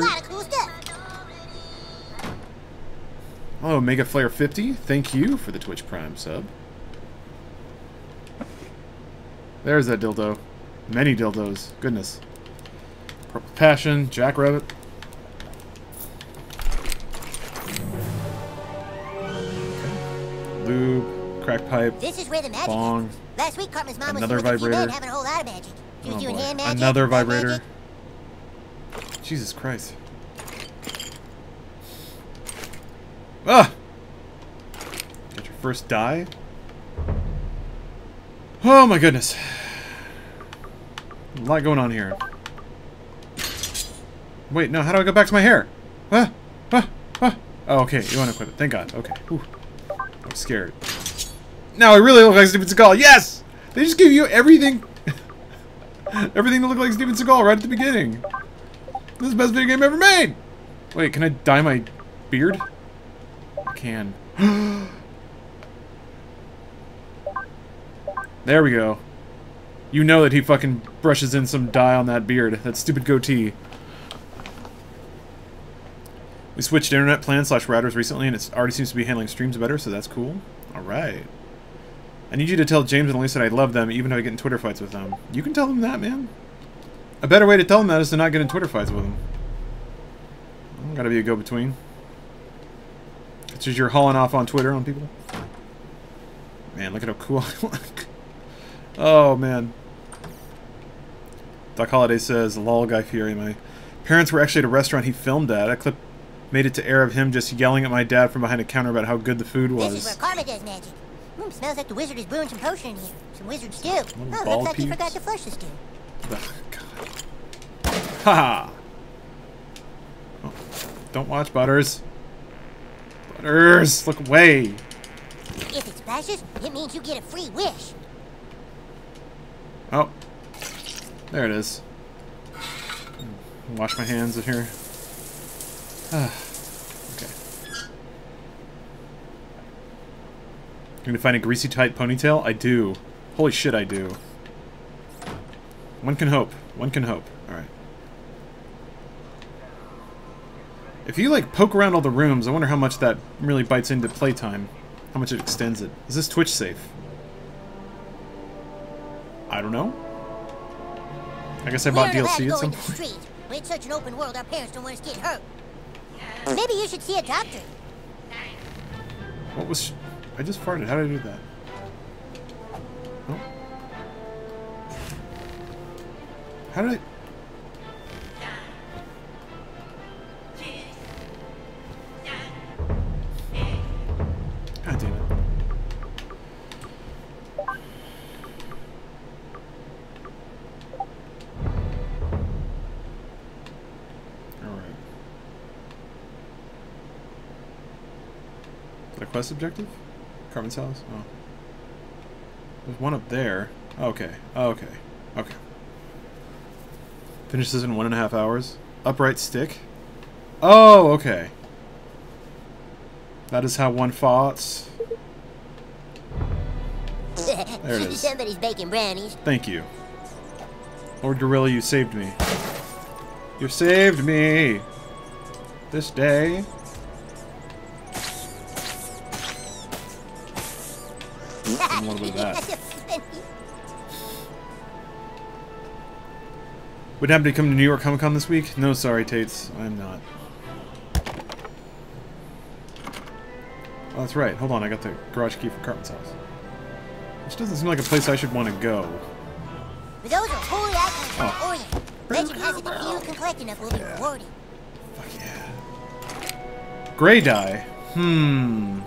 Oh, Mega Flare fifty. Thank you for the Twitch Prime sub. There's that dildo. Many dildos. Goodness. Purple Passion. Jackrabbit. Okay. Lube. Crack pipe. This is where the magic bong. Happens. Last week, Cartman's mom Another was here with a few men vibrator. having a whole lot of magic. She was Oh doing boy. hand magic. Another blood vibrator. magic. Jesus Christ. Ah! Got your first die? Oh my goodness. A lot going on here. Wait, no, how do I go back to my hair? Ah! Ah! Ah! Oh, okay, you want to equip it. Thank God. Okay. Whew. I'm scared. Now I really look like Steven Seagal. Yes! They just give you everything. Everything to look like Steven Seagal right at the beginning. This is the best video game ever made! Wait, can I dye my beard? I can. There we go. You know that he fucking brushes in some dye on that beard. That stupid goatee. We switched internet plans slash routers recently, and it already seems to be handling streams better, so that's cool. Alright. I need you to tell James and Elise that I love them, even if I get in Twitter fights with them. You can tell them that, man. A better way to tell them that is to not get in Twitter fights with them. I gotta be a go-between. It's just you're hauling off on Twitter on people. Man, look at how cool I look. Oh, man. Doc Holliday says, lol, Guy Fieri. My parents were actually at a restaurant he filmed at. A clip made it to air of him just yelling at my dad from behind a counter about how good the food was. This is where Karma does magic. Mm, smells like the wizard is brewing some potion in here. Some wizard stew. Oh, ball looks like he peeps. forgot to flush the stew. Ugh, God. Ha! Oh, don't watch, Butters. Butters, look away. If it splashes, it means you get a free wish. Oh, there it is. Wash my hands in here. Ah, okay. You're gonna find a greasy tight ponytail? I do. Holy shit, I do. One can hope. One can hope. Alright. If you, like, poke around all the rooms, I wonder how much that really bites into playtime. How much it extends it. Is this Twitch safe? I don't know. I guess I bought D L C at some point. Street. When it's such an open world, our parents don't want us getting hurt. Maybe you should see a doctor. What was... Sh I just farted. How did I do that? Oh. How did I... God damn it. Alright. Is that a quest objective? Carmen's house? Oh. There's one up there. Okay. Okay. Okay. Finish this in one and a half hours. Upright stick. Oh, okay. That is how one fought. There it is. Somebody's baking brownies. Thank you. Lord Gorilla, you saved me. You saved me! This day. A little bit of that. Would happen to come to New York Comic Con this week? No, sorry, Tates. I'm not. Oh, that's right. Hold on, I got the garage key for Cartman's house. Which doesn't seem like a place I should want to go. But those are holy icons from Oh. the Orient. Legend has it that few who can collect enough will be rewarded. Fuck yeah. Grey dye. Hmm.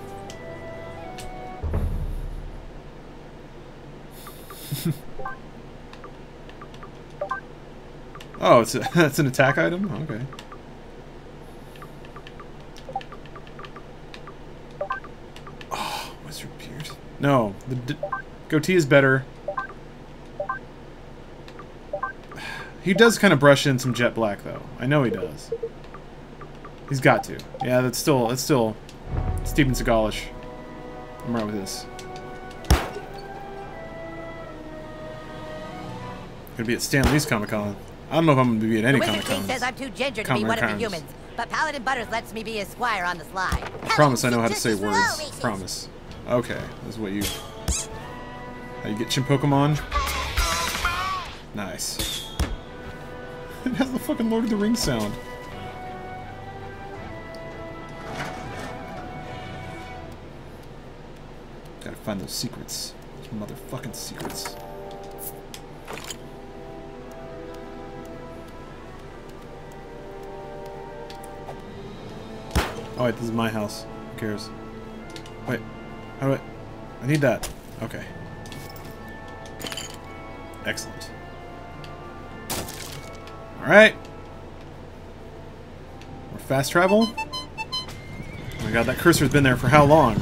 Oh, it's a, that's an attack item? Okay. Oh, Wizard Beard. No, the d goatee is better. He does kind of brush in some jet black, though. I know he does. He's got to. Yeah, that's still, that's still Steven Seagalish. I'm right with this. Gonna be at Stan Lee's Comic Con. I don't know if I'm gonna be at any the Comic Wizard Con. King says I'm too ginger to be one of the Comic-Cons. humans, but Paladin Butters lets me be his squire on the sly. I promise I know how to say words. Promise. Okay, this is what you... How you get your Pokemon? Nice. It has the fucking Lord of the Rings sound. Gotta find those secrets. Those motherfucking secrets. Oh wait, this is my house. Who cares? Wait, how do I... I need that. Okay. Excellent. Alright. More fast travel. Oh my god, that cursor's been there for how long?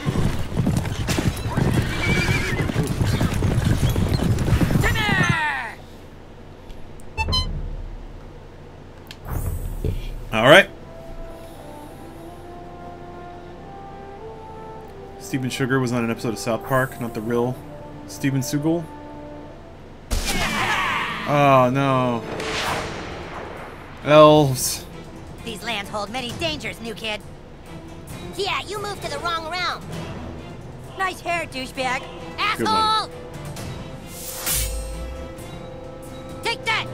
Alright. Steven Sugar was on an episode of South Park, not the real Steven Seagal. Oh no. Elves. These lands hold many dangers, new kid. Yeah, you moved to the wrong realm. Nice hair, douchebag. Good Asshole! Take that!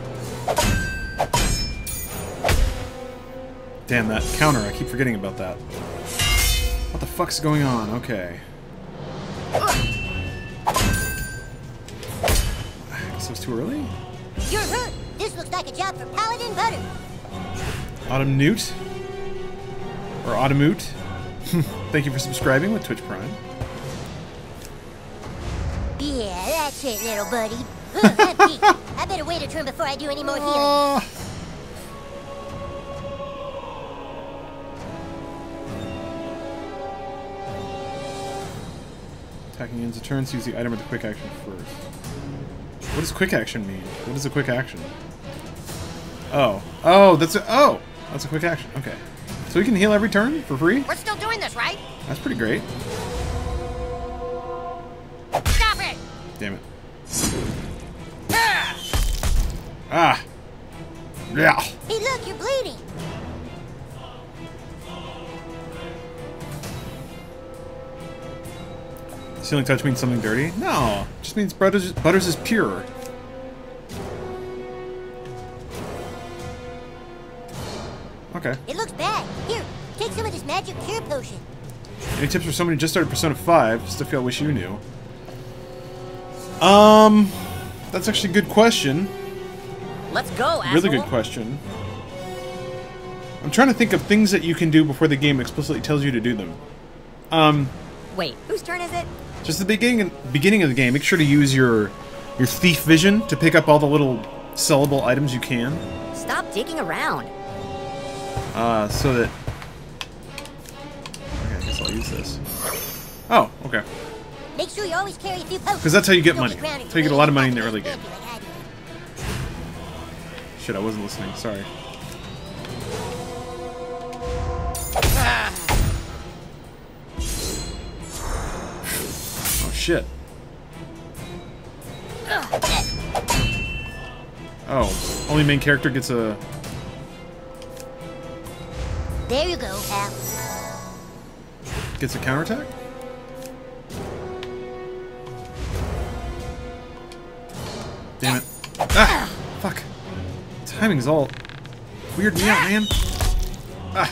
Damn, that counter, I keep forgetting about that. What the fuck's going on? Okay. I guess it was too early? You're hurt. This looks like a job for Paladin Butter. Autumn Newt? Or Autumnoot? Thank you for subscribing with Twitch Prime. Yeah, that's it, little buddy. Ooh, I'm beat. I better wait a turn before I do any more healing. Attacking ends a turn, so use the item or the quick action first. What does quick action mean? What is a quick action? Oh. Oh, that's a- oh! That's a quick action. Okay. So we can heal every turn for free? We're still doing this, right? That's pretty great. Stop it! Damn it. Ah! Yeah! Hey, look, you're bleeding. Sealing touch means something dirty? No, it just means Butters, Butters is pure. Okay. It looks bad. Here, take some of this magic cure potion. Any tips for somebody who just started Persona five? Stuff I wish you knew. Um, that's actually a good question. Let's go, asshole. Really good question. I'm trying to think of things that you can do before the game explicitly tells you to do them. Um, Wait, whose turn is it? just the beginning beginning of the game, make sure to use your your thief vision to pick up all the little sellable items you can. Stop digging around. Uh, so that... Okay, I guess I'll use this. Oh, okay. Make sure you always carry a few potions. Because that's how you get You'll money. be grounded That's how you get a lot of money in the for early game. Shit, I wasn't listening. Sorry. Oh, shit. Oh, only main character gets a... There you go, pal. Gets a counterattack? Damn it. Ah! Fuck. Timing's all weird me out, man. Ah!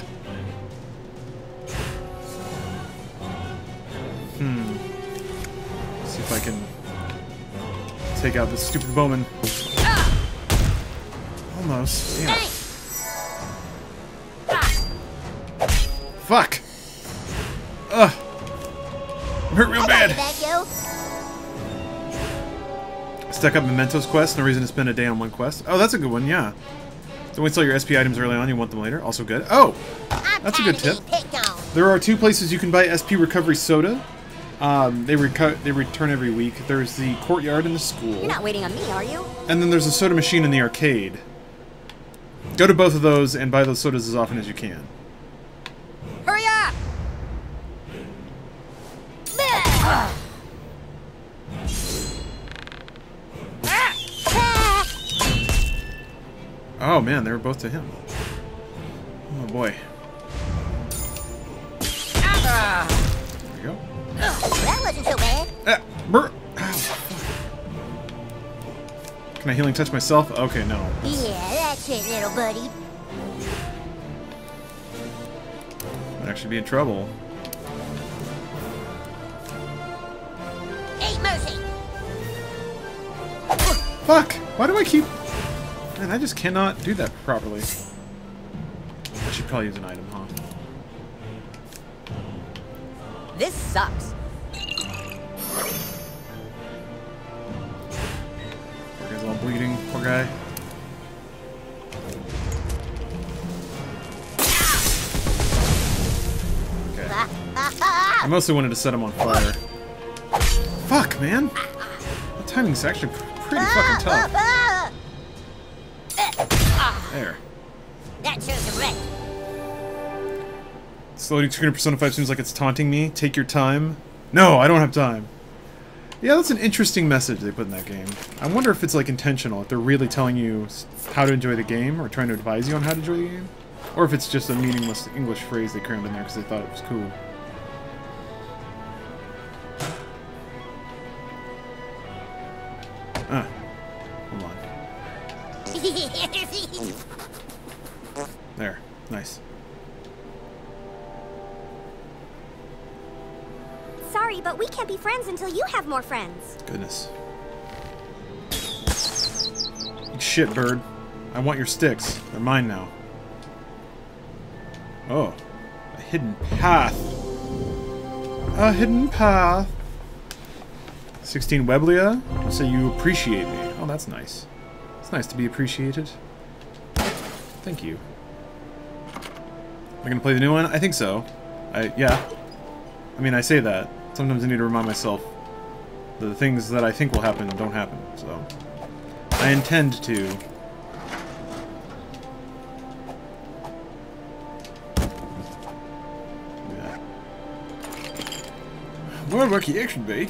Hmm. Let's see if I can take out this stupid bowman. Almost. Damn. Fuck! Ugh! I'm hurt real bad! Stack up Mementos quest, no reason to spend a day on one quest. Oh, that's a good one, yeah. Don't wait till your S P items early on, you want them later. Also good. Oh! That's a good tip. There are two places you can buy S P recovery soda. Um, they, reco they return every week. There's the courtyard in the school. You're not waiting on me, are you? And then there's a soda machine in the arcade. Go to both of those and buy those sodas as often as you can. Hurry up! Oh man, they were both to him. Oh boy. There we go. That wasn't so bad. Ah, brr. Ow. Can I healing touch myself? Okay, no. Yeah, that's it, little buddy. I'd actually be in trouble. Ain't mercy. Fuck! Why do I keep... Man, I just cannot do that properly. I should probably use an item, huh? This sucks. Poor guy's all bleeding. Poor guy. Okay. I mostly wanted to set him on fire. Fuck, man! That timing's actually pretty fucking tough. There. That shows him right. Slow screen of Persona five seems like it's taunting me. Take your time. No, I don't have time. Yeah, that's an interesting message they put in that game. I wonder if it's like intentional, if they're really telling you how to enjoy the game or trying to advise you on how to enjoy the game. Or if it's just a meaningless English phrase they crammed in there because they thought it was cool. Ah. Hold on. There. Nice. Sorry, but we can't be friends until you have more friends. Goodness. Eat shit, bird. I want your sticks. They're mine now. Oh. A hidden path. A hidden path. sixteen Weblia. Say you appreciate me. Oh, that's nice. It's nice to be appreciated. Thank you. Am I gonna play the new one? I think so. I yeah. I mean, I say that. Sometimes I need to remind myself the things that I think will happen don't happen. So I intend to. Yeah. More Wacky Action Bake.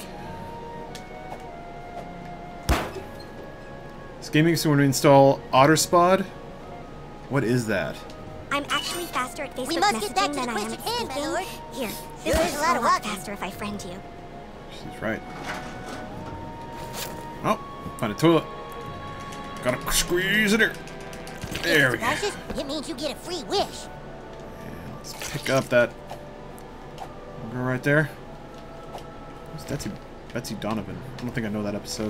This game makes me want to install OtterSpod. What is that? I'm actually faster at Facebook We must get back messaging to than the I am twisted at hand, my speaking. lord. Here, There this is is a lot a of lot walking. faster if I friend you. She's right. Oh, find a toilet. Gotta squeeze it here. There we go. Precious, it means you get a free wish. Let's pick up that girl right there. Who's Betsy? Betsy Donovan. I don't think I know that episode.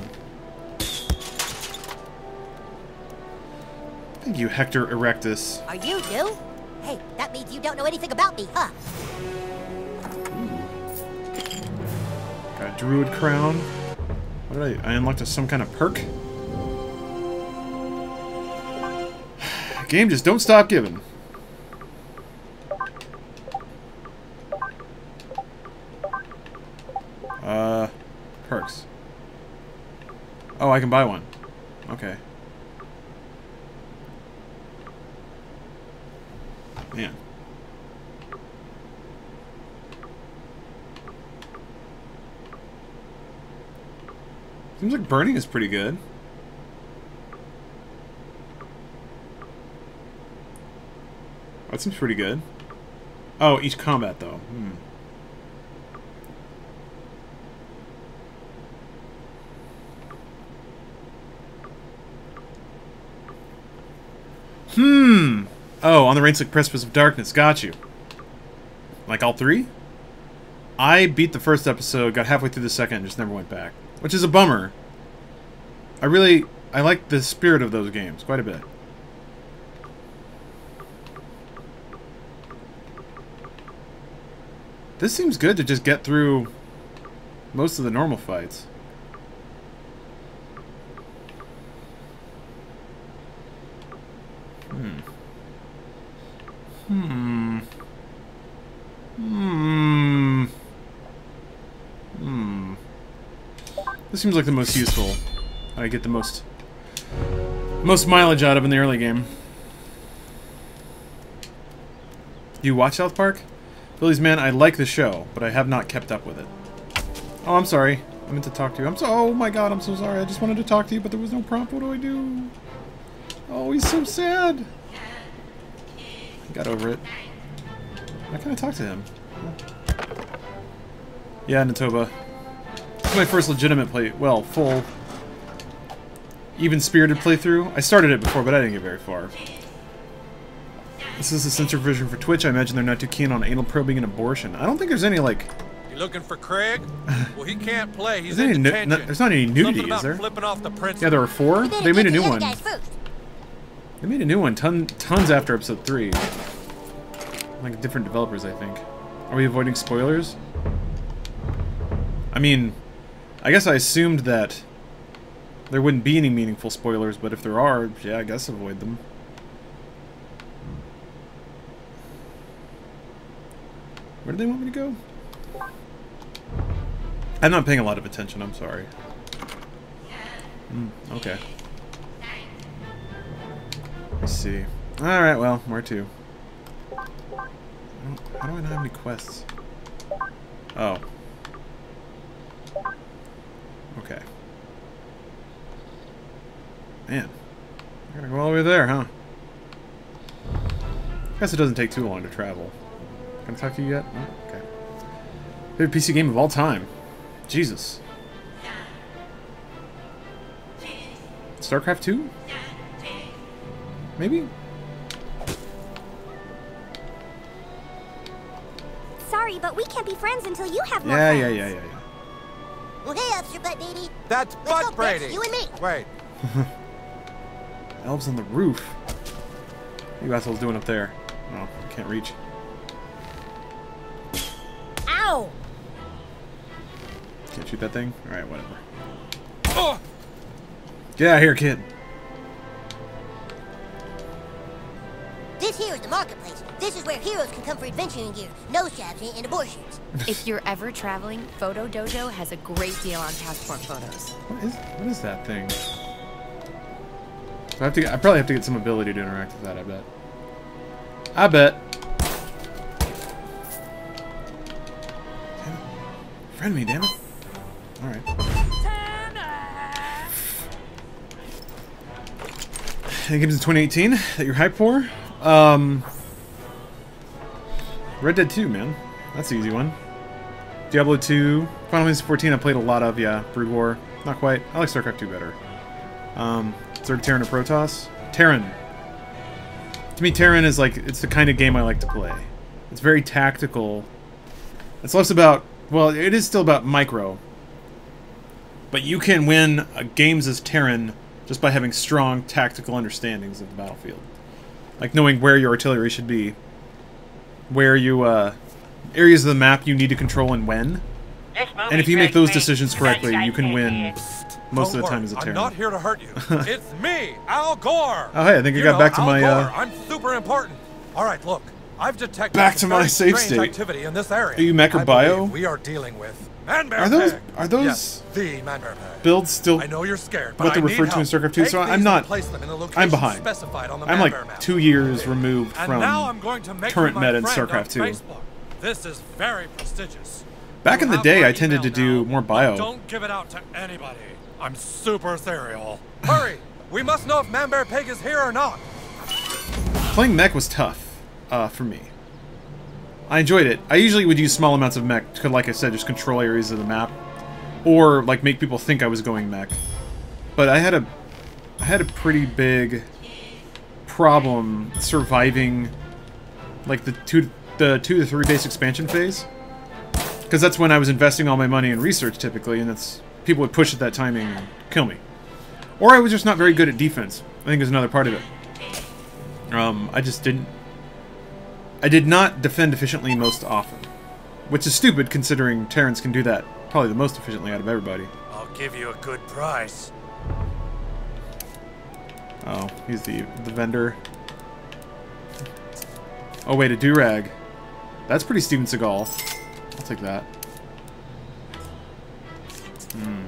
Thank you, Hector Erectus. Are you new? Hey, that means you don't know anything about me, huh? Got a druid crown. What did I? I unlocked a, some kind of perk. Game just don't stop giving. Uh, perks. Oh, I can buy one. Okay. Man. Seems like burning is pretty good. That seems pretty good. Oh, each combat though. Hmm. Hmm. Oh, on the Rainslick Precipice of Darkness. Got you. Like all three? I beat the first episode, got halfway through the second, and just never went back. Which is a bummer. I really... I like the spirit of those games quite a bit. This seems good to just get through most of the normal fights. Hmm. Hmm. Hmm. Hmm. This seems like the most useful. I get the most most mileage out of in the early game. Do you watch South Park? Billy's Man, I like the show, but I have not kept up with it. Oh, I'm sorry. I meant to talk to you. I'm so. Oh my God, I'm so sorry. I just wanted to talk to you, but there was no prompt. What do I do? Oh, he's so sad. I got over it. Why can't I talk to him? Yeah, Natoba. This is my first legitimate play. Well, full, even-spirited playthrough. I started it before, but I didn't get very far. This is a censored version for Twitch. I imagine they're not too keen on anal probing and abortion. I don't think there's any, like... You looking for Craig? Well, he can't play. He's There's, in any detention. no, there's not any nudity, Something about is there? flipping off the principal. Yeah, there were four. They made a new one. Guys first. They made a new one, ton, tons after episode three. Like different developers, I think. Are we avoiding spoilers? I mean, I guess I assumed that there wouldn't be any meaningful spoilers, but if there are, yeah, I guess avoid them. Where do they want me to go? I'm not paying a lot of attention, I'm sorry. Mm, okay. Let's see. Alright, well, where to? I don't, how do I not have any quests? Oh. Okay. Man. I gotta go all the way there, huh? Guess it doesn't take too long to travel. Can I talk to you yet? Oh, okay. Favorite P C game of all time. Jesus. StarCraft two? Maybe? Sorry, but we can't be friends until you have more Yeah, yeah, friends. yeah, yeah, yeah. Well, hey, Officer Butt Baby. That's Let's Butt go, Brady. Bitch, you and me. Wait. Elves on the roof. What are you assholes doing up there? Oh, I can't reach. Ow! Can't shoot that thing? Alright, whatever. Oh! Get out of here, kid. This This here is the marketplace. This is where heroes can come for adventuring gear, nose jobs, and, and abortions. If you're ever traveling, Photo Dojo has a great deal on passport photos. What is what is that thing? I have to. Get, I probably have to get some ability to interact with that. I bet. I bet. Friend me, damn it. All right. Any games in twenty eighteen that you're hyped for? Um, Red Dead two, man. That's the easy one. Diablo two. Final Fantasy fourteen I played a lot of, yeah. Brood War. Not quite. I like StarCraft two better. Um, Third Terran or Protoss? Terran. To me, Terran is like, it's the kind of game I like to play. It's very tactical. It's less about, well, it is still about micro. But you can win uh, games as Terran just by having strong tactical understandings of the battlefield. Like knowing where your artillery should be. Where you, uh, areas of the map you need to control and when. And if you make those decisions correctly, you can win most Don't of the time worry, as a I'm Terran. not here to hurt you. It's me, Al Gore. Oh, hey, I think I You got know, back to Al my, Gore. uh, I'm super important. All right, look. I've detected Back some to my very save strange state. activity in this area. Are you mech or I bio? believe we are dealing with Man-Bear Are those- Pig. are those Yes, the Man-Bear Pig. builds still I know you're scared, but what I they're need referred to in help. StarCraft two, Take so these I'm and not... place them in the location I'm behind. specified on the I'm Man-Bear like map. two years removed And from now I'm going to make current you my meta in friend on StarCraft two. Facebook. This is very prestigious. Back in You the have day, my I tended to email do now, more but bio. Don't give it out to anybody. I'm super serial. Hurry! We must know if Man-Bear Pig is here or not. Playing mech was tough, uh, for me. I enjoyed it. I usually would use small amounts of mech to, like I said, just control areas of the map. Or, like, make people think I was going mech. But I had a... I had a pretty big problem surviving, like, the two, the two to three base expansion phase. Because that's when I was investing all my money in research, typically, and that's... people would push at that timing and kill me. Or I was just not very good at defense. I think is another part of it. Um, I just didn't... I did not defend efficiently most often. Which is stupid, considering Terrans can do that probably the most efficiently out of everybody. I'll give you a good price. Oh, he's the, the vendor. Oh wait, a do-rag. That's pretty Steven Seagal. I'll take that. Hmm.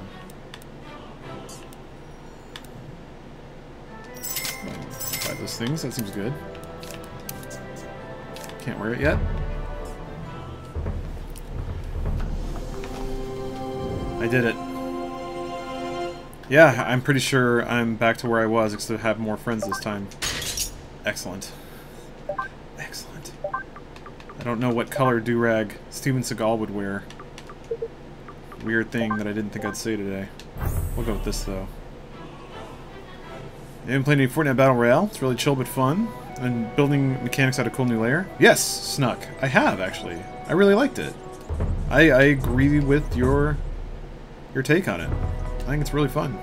Buy those things, that seems good. Can't wear it yet. I did it. Yeah, I'm pretty sure I'm back to where I was, except I have more friends this time. Excellent. Excellent. I don't know what color do-rag Steven Seagal would wear. Weird thing that I didn't think I'd say today. We'll go with this, though. You haven't played any Fortnite Battle Royale? It's really chill but fun. And building mechanics out of cool new layer? Yes, Snuck. I have, actually. I really liked it. I, I agree with your your take on it. I think it's really fun.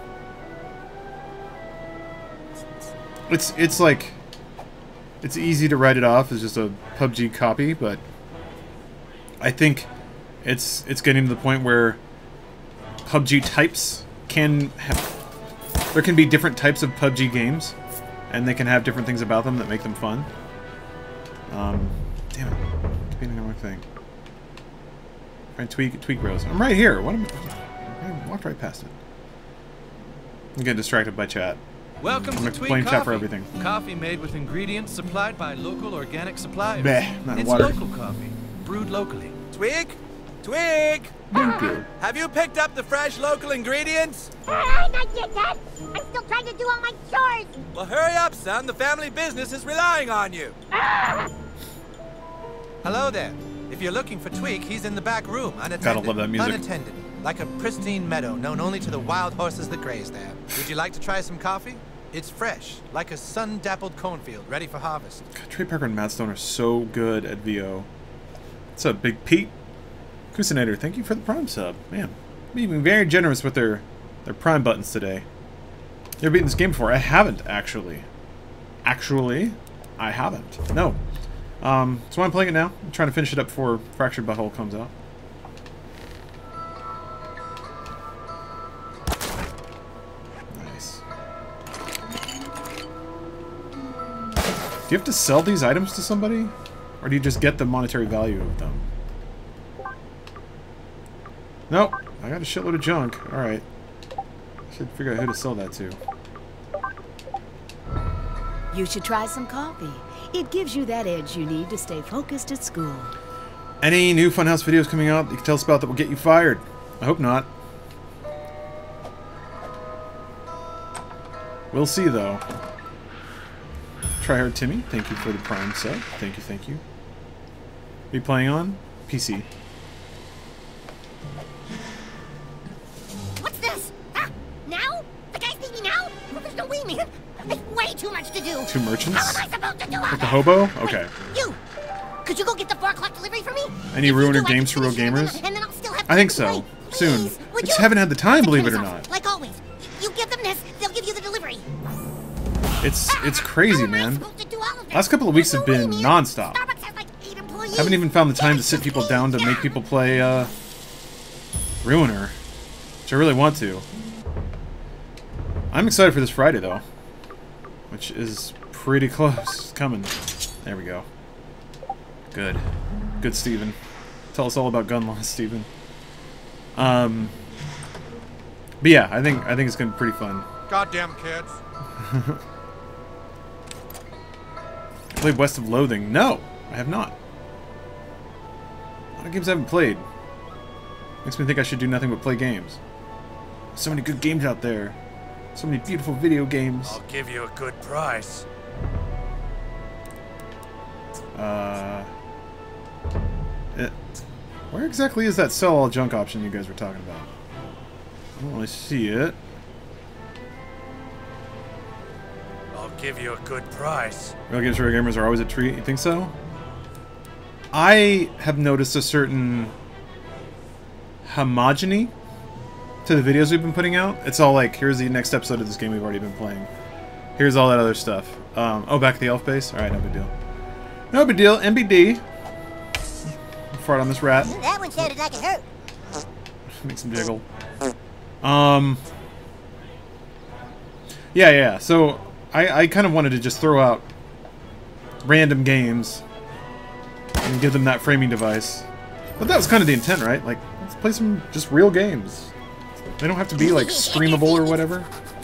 It's it's like it's easy to write it off as just a P U B G copy, but I think it's it's getting to the point where P U B G types can have there can be different types of P U B G games, and they can have different things about them that make them fun. Um, damn it, depending on my thing. Right, tweak tweak bros. I'm right here. What am I? I walked right past it. I'm getting distracted by chat. Welcome I'm to gonna Tweak blame Coffee. chat for everything. Coffee made with ingredients supplied by local organic suppliers. Bleh, not it's water. local coffee, brewed locally. Twig? Twig! Thank you. Have you picked up the fresh local ingredients? Ah, not yet, Dad. I'm still trying to do all my chores. Well, hurry up, son. The family business is relying on you. Hello there. If you're looking for Tweak, he's in the back room, unattended. Gotta love that music. Unattended, like a pristine meadow known only to the wild horses that graze there. Would you like to try some coffee? It's fresh, like a sun-dappled cornfield, ready for harvest. God, Trey Parker and Matt Stone are so good at V O. What's up, Big Pete? Kusinator, thank you for the Prime sub. Man, being very generous with their their Prime buttons today. You ever beaten this game before? I haven't, actually. Actually, I haven't. No. Um, so I'm playing it now. I'm trying to finish it up before Fractured Butthole comes out. Nice. you have to sell these items to somebody? Or do you just get the monetary value of them? Nope. I got a shitload of junk. Alright. Should figure out who to sell that to. You should try some coffee. It gives you that edge you need to stay focused at school. Any new Funhouse videos coming out that you can tell us about that will get you fired? I hope not. We'll see, though. Tryhard Timmy, thank you for the Prime sub. Thank you, thank you. Be playing on P C. What's this? Huh? Now? The guys need me now? Well, there's no way, man. There's way too much to do. Two merchants? How am I supposed to do all Like the that? hobo? Okay. Hey, you! Could you go get the four o'clock delivery for me? Any ruiner games for real gamers? And then I'll still have I think so. Soon. I just haven't had the time, believe it or not. Like always. You give them this, they'll give you the delivery. It's it's crazy, man. Last couple of weeks have been non-stop. Haven't even found the time to sit people down to make people play uh, Ruiner, which I really want to. I'm excited for this Friday, though, which is pretty close. It's coming. There we go. Good. Good, Steven. Tell us all about gun laws, Steven. Um, but yeah, I think I think it's gonna be pretty fun. Goddamn kids. Played West of Loathing? No, I have not. A lot of games I haven't played. Makes me think I should do nothing but play games. So many good games out there. So many beautiful video games. I'll give you a good price. Uh, it, where exactly is that sell all junk option you guys were talking about? I don't really see it. I'll give you a good price. Real games for real gamers are always a treat. You think so? I have noticed a certain homogeny to the videos we've been putting out. It's all like, here's the next episode of this game we've already been playing. Here's all that other stuff. Um, oh, back at the elf base? Alright, no big deal. No big deal. M B D. Fart on this rat. That one sounded like it hurt. Makes him jiggle. Um. Yeah, yeah. So, I, I kind of wanted to just throw out random games and give them that framing device. But that was kind of the intent, right? Like, let's play some just real games. They don't have to be, like, streamable or whatever.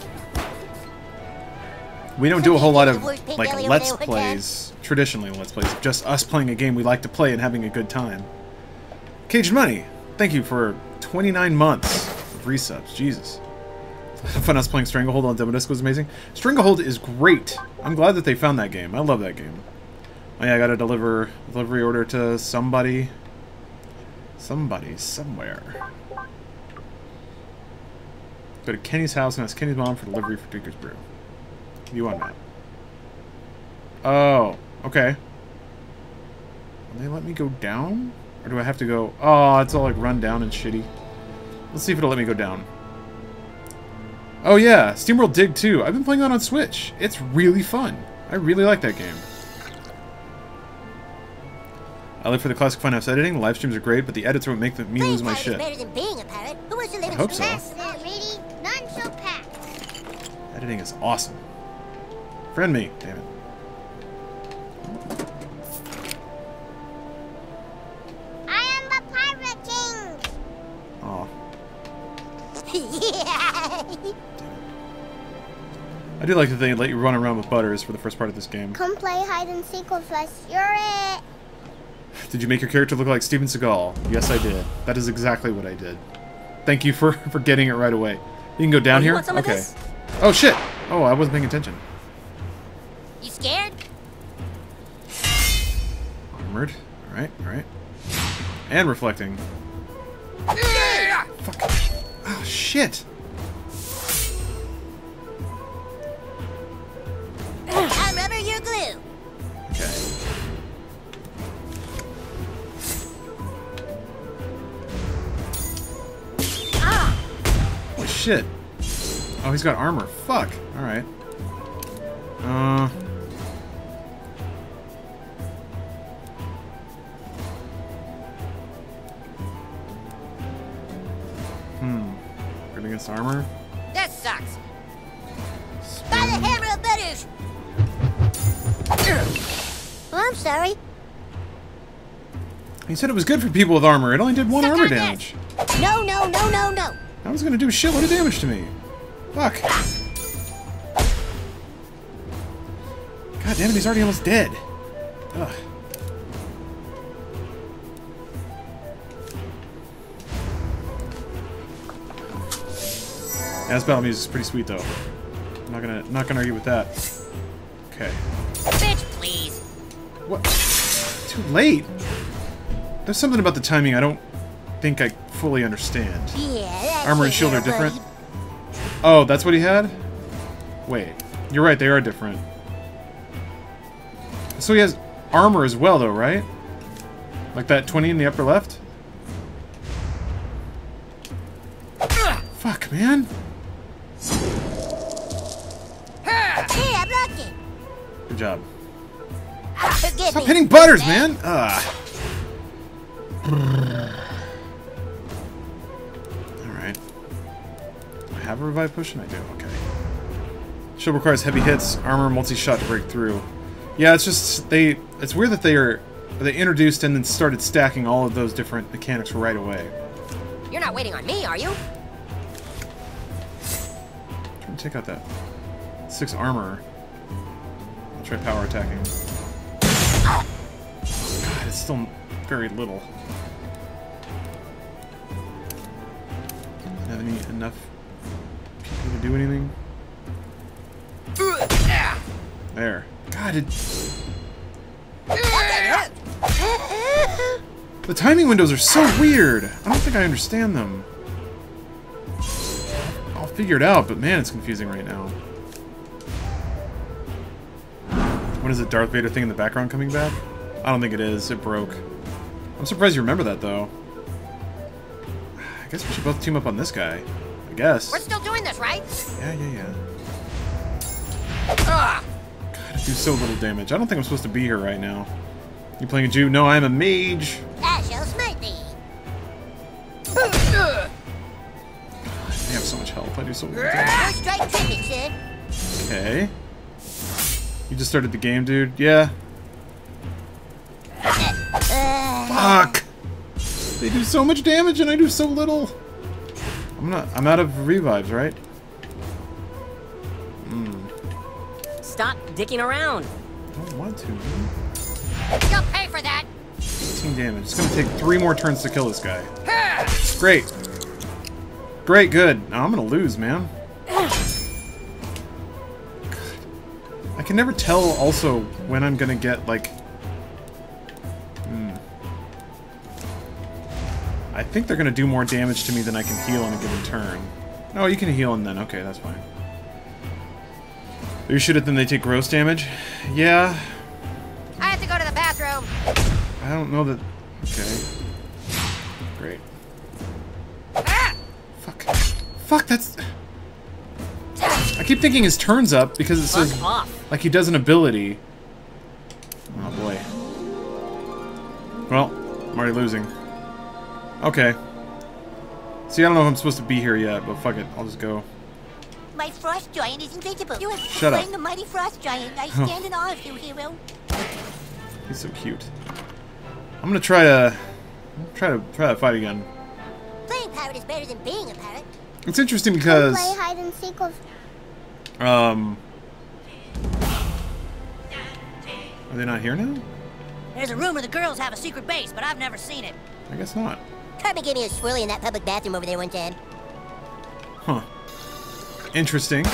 We don't do a whole lot of, like, Let's Plays, traditionally Let's Plays. Just us playing a game we like to play and having a good time. Caged Money, thank you for twenty-nine months of resubs. Jesus. Fun us playing Stranglehold on Demo Disc was amazing. Stranglehold is great. I'm glad that they found that game. I love that game. Oh yeah, I gotta deliver delivery order to somebody. Somebody, somewhere. Go to Kenny's house and ask Kenny's mom for delivery for Drinker's Brew. You want that? Oh, okay. Will they let me go down? Or do I have to go... Oh, it's all like run down and shitty. Let's see if it'll let me go down. Oh yeah, SteamWorld Dig two. I've been playing that on Switch. It's really fun. I really like that game. I live for the classic Funhouse editing. The live streams are great, but the edits would make me lose my shit. Better than being a pirate. Who wants to live I in hope so. None so packed. Editing is awesome. Friend me, damn it. I am the Pirate King. Aw. Yeah. I do like that they let you run around with Butters for the first part of this game. Come play hide and seek with us. You're it. Did you make your character look like Steven Seagal? Yes, I did. That is exactly what I did. Thank you for, for getting it right away. You can go down Oh, you here? want some of Okay. this? Oh, shit! Oh, I wasn't paying attention. You scared? Armored. Alright, alright. And reflecting. Fuck. Oh, shit! I'm rubber, you're glue. Okay. Ah! Oh, shit. Oh, he's got armor. Fuck. Alright. Uh... Hmm. Good against armor? That sucks. By the hammer of Butters. Well, I'm sorry. He said it was good for people with armor. It only did one Suck armor on damage. this. No, no, no, no, no. I was gonna do a shitload of damage to me. Fuck. God damn it, he's already almost dead. Ugh. Yeah, this battle music is pretty sweet though. I'm not gonna not gonna argue with that. Okay. Bitch, please. What? Too late. There's something about the timing I don't think I fully understand. Yeah, that's Armor and it, shield are little different? buddy. Oh, that's what he had? Wait. You're right, they are different. So he has armor as well, though, right? Like that twenty in the upper left? Fuck, man. Hey, I blocked it. Good job. Forgive Stop me. hitting butters, man! Ugh. Alright. Do I have a revive potion? I do, okay. Shield requires heavy hits, armor, multi-shot to break through. Yeah, it's just, they, it's weird that they are, they introduced and then started stacking all of those different mechanics right away. You're not waiting on me, are you? Try to take out that six armor. I'll try power attacking. God, it's still very little. Doesn't have any enough people to do anything. There. God, it... The timing windows are so weird. I don't think I understand them. I'll figure it out, but man, it's confusing right now. What is it, Darth Vader thing in the background coming back? I don't think it is. It broke. I'm surprised you remember that, though. I guess we should both team up on this guy. I guess. We're still doing this, right? Yeah, yeah, yeah. God, I do so little damage. I don't think I'm supposed to be here right now. You playing a Jew? No, I'm a mage. I shall smite thee. I have so much health. I do so little damage. First strike tripping, son. Okay. You just started the game, dude? Yeah. Fuck! They do so much damage and I do so little. I'm not. I'm out of revives, right? Hmm. Stop dicking around. I don't want to. Man. You'll pay for that. eighteen damage. It's gonna take three more turns to kill this guy. Great. Great, good. Now I'm gonna lose, man. I can never tell also when I'm gonna get, like... Hmm. I think they're gonna do more damage to me than I can heal in a given turn. No, you can heal and then, okay, that's fine. Are you sure that then they take gross damage? Yeah. I have to go to the bathroom. I don't know that... Okay. Great. Ah! Fuck. Fuck, that's... I keep thinking his turn's up because it says... Fuck off. Like he does an ability. Oh boy. Well, I'm already losing. Okay. See, I don't know if I'm supposed to be here yet, but fuck it. I'll just go. My frost giant is invincible. You have Shut slain up. the mighty frost giant. I stand in awe of you, hero. He's so cute. I'm gonna try to... Try to try that fight again. Playing pirate is better than being a pirate. It's interesting because... Play hide and seek with... Um... Are they not here now? There's a rumor the girls have a secret base, but I've never seen it. I guess not. Cartman gave me a swirly in that public bathroom over there one time. Huh. Interesting.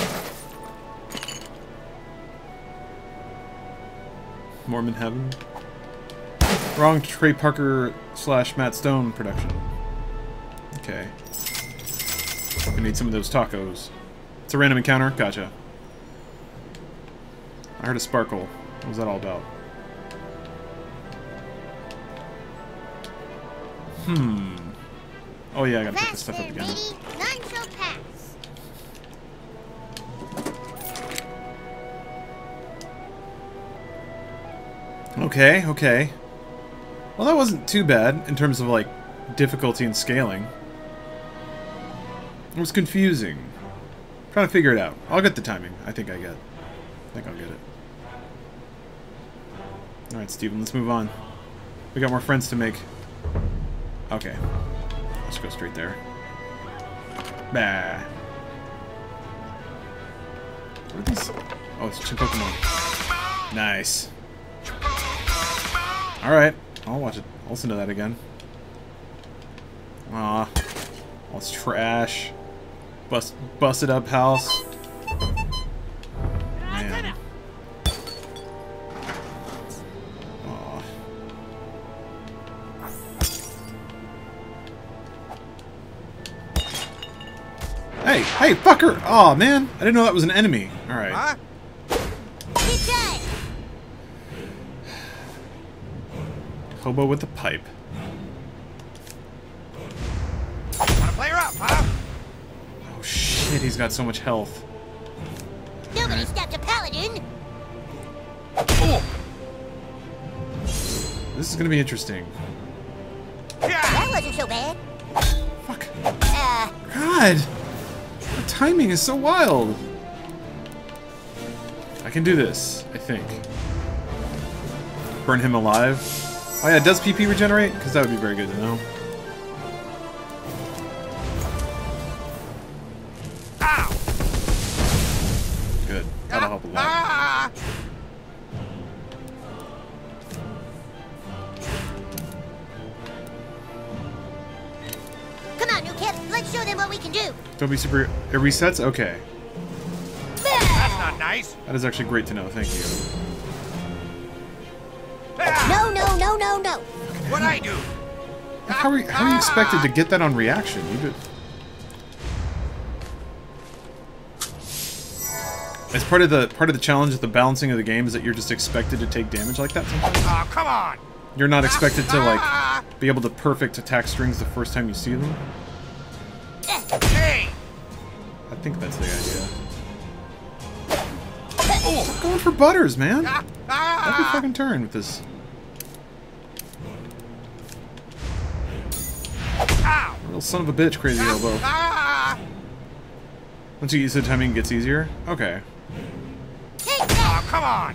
Mormon Heaven. Wrong Trey Parker slash Matt Stone production. Okay. We need some of those tacos. It's a random encounter? Gotcha. I heard a sparkle. What was that all about? Hmm. Oh yeah, I gotta pick this stuff up again. None shall pass. Okay, okay. Well, that wasn't too bad in terms of, like, difficulty and scaling. It was confusing. I'm trying to figure it out. I'll get the timing. I think I get. I think I'll get it. Alright, Steven, let's move on. We got more friends to make. Okay. Let's go straight there. Bah. What are these? Oh, it's two Pokemon. Nice. Alright. I'll watch it. I'll listen to that again. Aw. All this trash. Bust, busted up house. Man. Aw. Hey, hey, fucker! Aw, man. I didn't know that was an enemy. Alright. Huh? Hobo with the pipe. Wanna play her up, huh? Oh shit, he's got so much health. Nobody stopped a paladin. Oh. This is gonna be interesting. That wasn't so bad. Fuck. Uh. God! The timing is so wild. I can do this, I think. Burn him alive. Oh yeah, does P P regenerate? Because that would be very good to know. Ow. Good. That'll help a lot. Ah. Come on, new kid. Let's show them what we can do. Don't be super... It resets? Okay. That's not nice. That is actually great to know, thank you. No, no, no, no, no. What'd I do? How are, you, how are you expected to get that on reaction? You did... As part of the part of the challenge of the balancing of the game is that you're just expected to take damage like that sometimes. Oh, come on. You're not expected to like be able to perfect attack strings the first time you see them. Hey. I think that's the idea. Stop going for Butters, man. Every fucking turn with this. Ow. Real son of a bitch, crazy elbow. Ah. Once you use the timing, it gets easier. Okay. Oh, come on.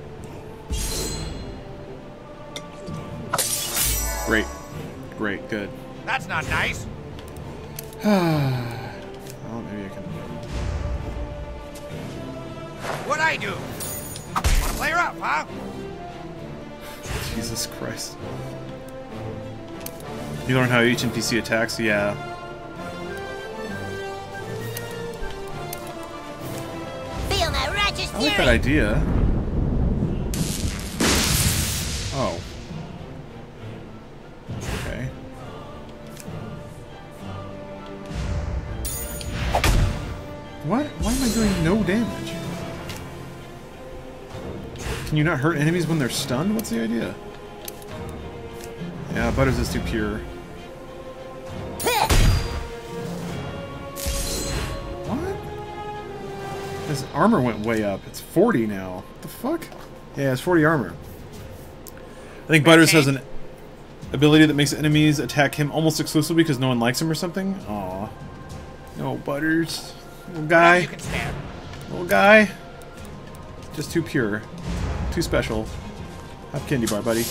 Great. Great. Good. That's not nice. Well, maybe I can. What'd I do? Wanna play her up, huh? Jesus Christ. You learn how each N P C attacks? Yeah. Feel my righteous I like that fury. idea. Oh. Okay. What? Why am I doing no damage? Can you not hurt enemies when they're stunned? What's the idea? Yeah, Butters is too pure. What? His armor went way up. It's forty now. What the fuck? Yeah, it's forty armor. I think Butters has an ability that makes enemies attack him almost exclusively because no one likes him or something. Aw. No, Butters. Little guy. Little guy. Just too pure. Too special. Have candy bar, buddy.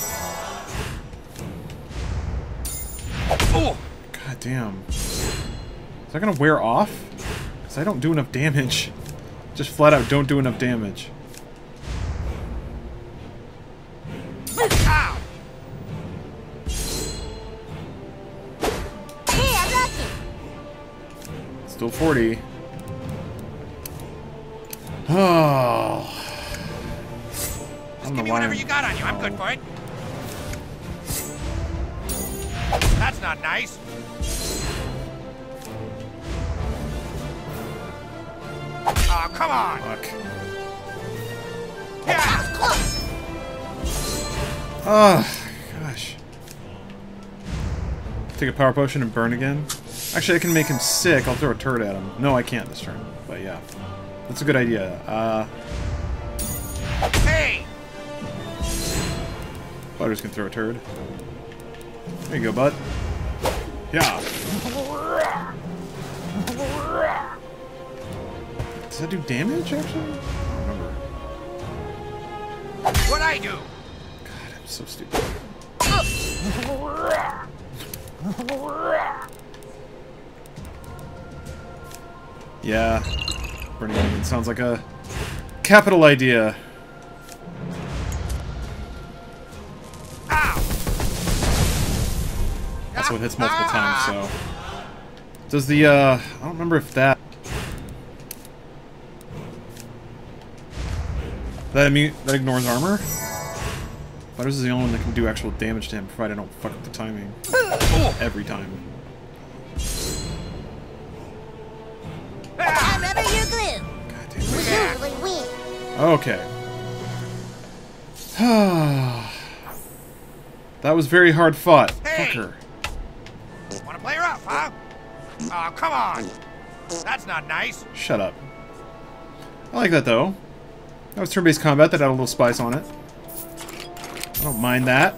Oh. God damn. Is that gonna wear off? Because I don't do enough damage. Just flat out don't do enough damage. Ow. Hey, I blocked it. Still forty. Oh. Just give me whatever you got on you. I'm good for it. That's not nice. Oh, come on. Fuck. Yeah. Oh, gosh. Take a power potion and burn again. Actually, I can make him sick. I'll throw a turret at him. No, I can't this turn. But yeah. That's a good idea. Uh... Hey! Butters can throw a turd. There you go, bud. Yeah. Does that do damage, actually? I don't remember. What'd I do? So stupid. Yeah. Burning onion sounds like a capital idea. Also, it hits multiple times, so... Does the, uh... I don't remember if that... That, immune, that ignores armor? Butters is the only one that can do actual damage to him, provided I don't fuck up the timing. Every time. I remember your glue. We usually win. Okay. That was very hard fought. Hey. Fucker. Wanna play rough, huh? Oh, come on. That's not nice. Shut up. I like that, though. That was turn-based combat that had a little spice on it. I don't mind that.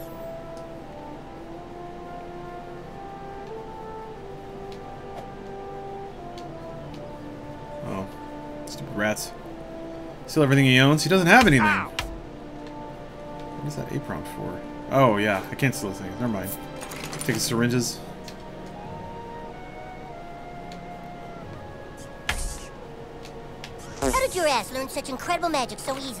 Oh. Stupid rats. Steal everything he owns. He doesn't have anything. Ow. What is that A prompt for? Oh, yeah. I can't steal things. Never mind. Take his syringes. How did your ass learn such incredible magic so easily?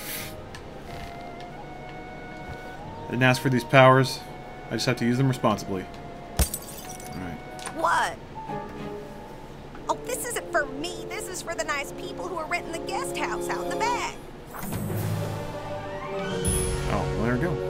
I didn't ask for these powers. I just have to use them responsibly. Alright. What? Oh, this isn't for me. This is for the nice people who are renting the guest house out in the back. Oh, well, there we go.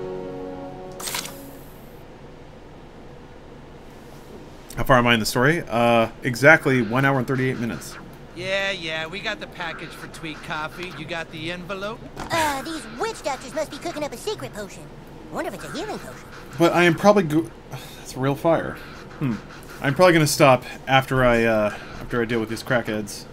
How far am I in the story? Uh, exactly one hour and thirty-eight minutes. Yeah, yeah, we got the package for Tweet Coffee. You got the envelope? Uh, these witch doctors must be cooking up a secret potion. I wonder if it's a healing potion. But I am probably go- that's real fire. Hmm. I'm probably gonna stop after I uh, after I deal with these crackheads.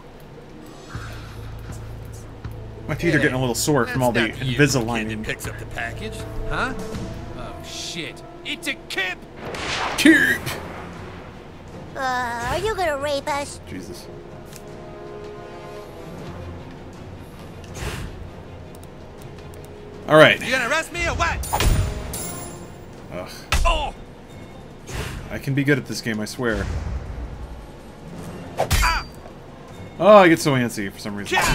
My feet Hey, are getting a little sore from all the that's not you, Invisalign. kid that picks up the package, huh? Oh shit! It's a Kip. Kip. Uh, are you gonna rape us? Jesus. All right. You gonna arrest me or what? Ugh. Oh! I can be good at this game, I swear. Ah. Oh, I get so antsy for some reason.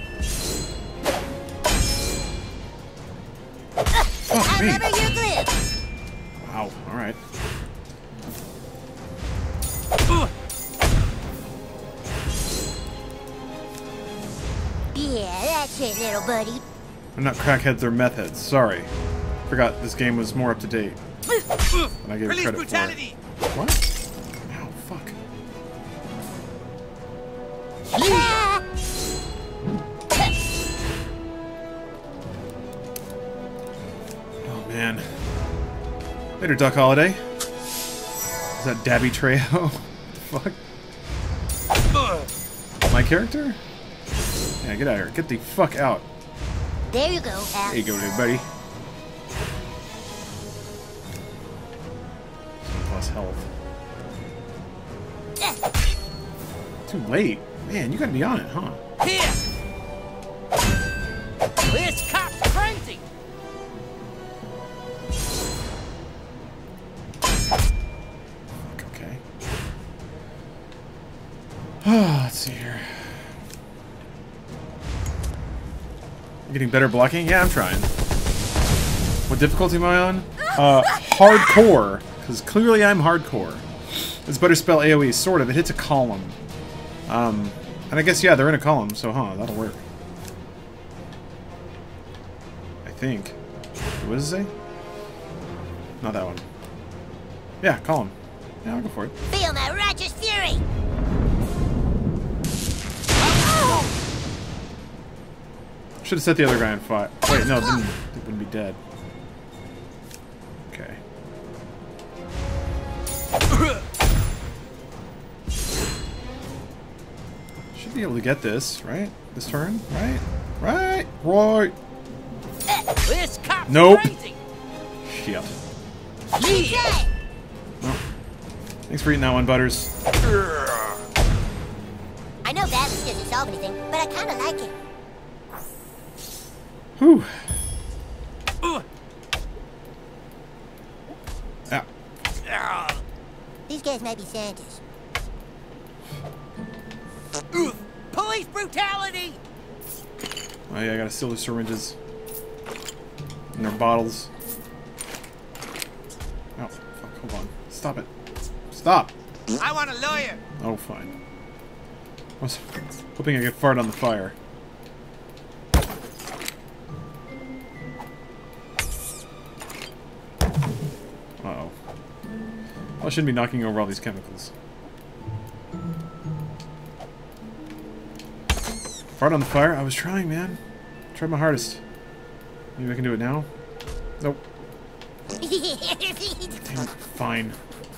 I remember your glue. Wow. All right. Yeah, that's it, little buddy. I'm not crackheads or meth heads. Sorry. Forgot this game was more up to date than I gave it credit brutality. for. What? Ow, fuck. Yeah. Oh, man. Later, Duck Holiday. Is that Dabby Trejo? What the fuck? My character? Yeah, get out of here. Get the fuck out. There you go, Al. There you go, little buddy. Plus health. Too late. Man, you gotta be on it, huh? Here! This cop's crazy! Okay. Let's see here. You getting better blocking? Yeah, I'm trying. What difficulty am I on? Uh, hardcore. Because clearly I'm hardcore. It's better spell AoE, sort of. It hits a column. Um, and I guess, yeah, they're in a column, so, huh, that'll work. I think. What does it say? Not that one. Yeah, column. Yeah, I'll go for it. Feel my righteous fury! Should have set the other guy on fire. Wait, no, then he wouldn't be dead. Okay. Should be able to get this, right? This turn, right? Right? Right. This cop's Nope. crazy! Shit. Yeah! Well, thanks for eating that one, Butters. I know Battless doesn't solve anything, but I kinda like it. Whew. These guys might be Santas. Police brutality! Oh yeah, I gotta steal the syringes. And their bottles. Oh, fuck, hold on. Stop it. Stop! I want a lawyer! Oh, fine. I was hoping I could fart on the fire. Uh-oh. I shouldn't be knocking over all these chemicals. Fart on the fire? I was trying, man. Tried my hardest. Maybe I can do it now? Nope. Damn it. Fine.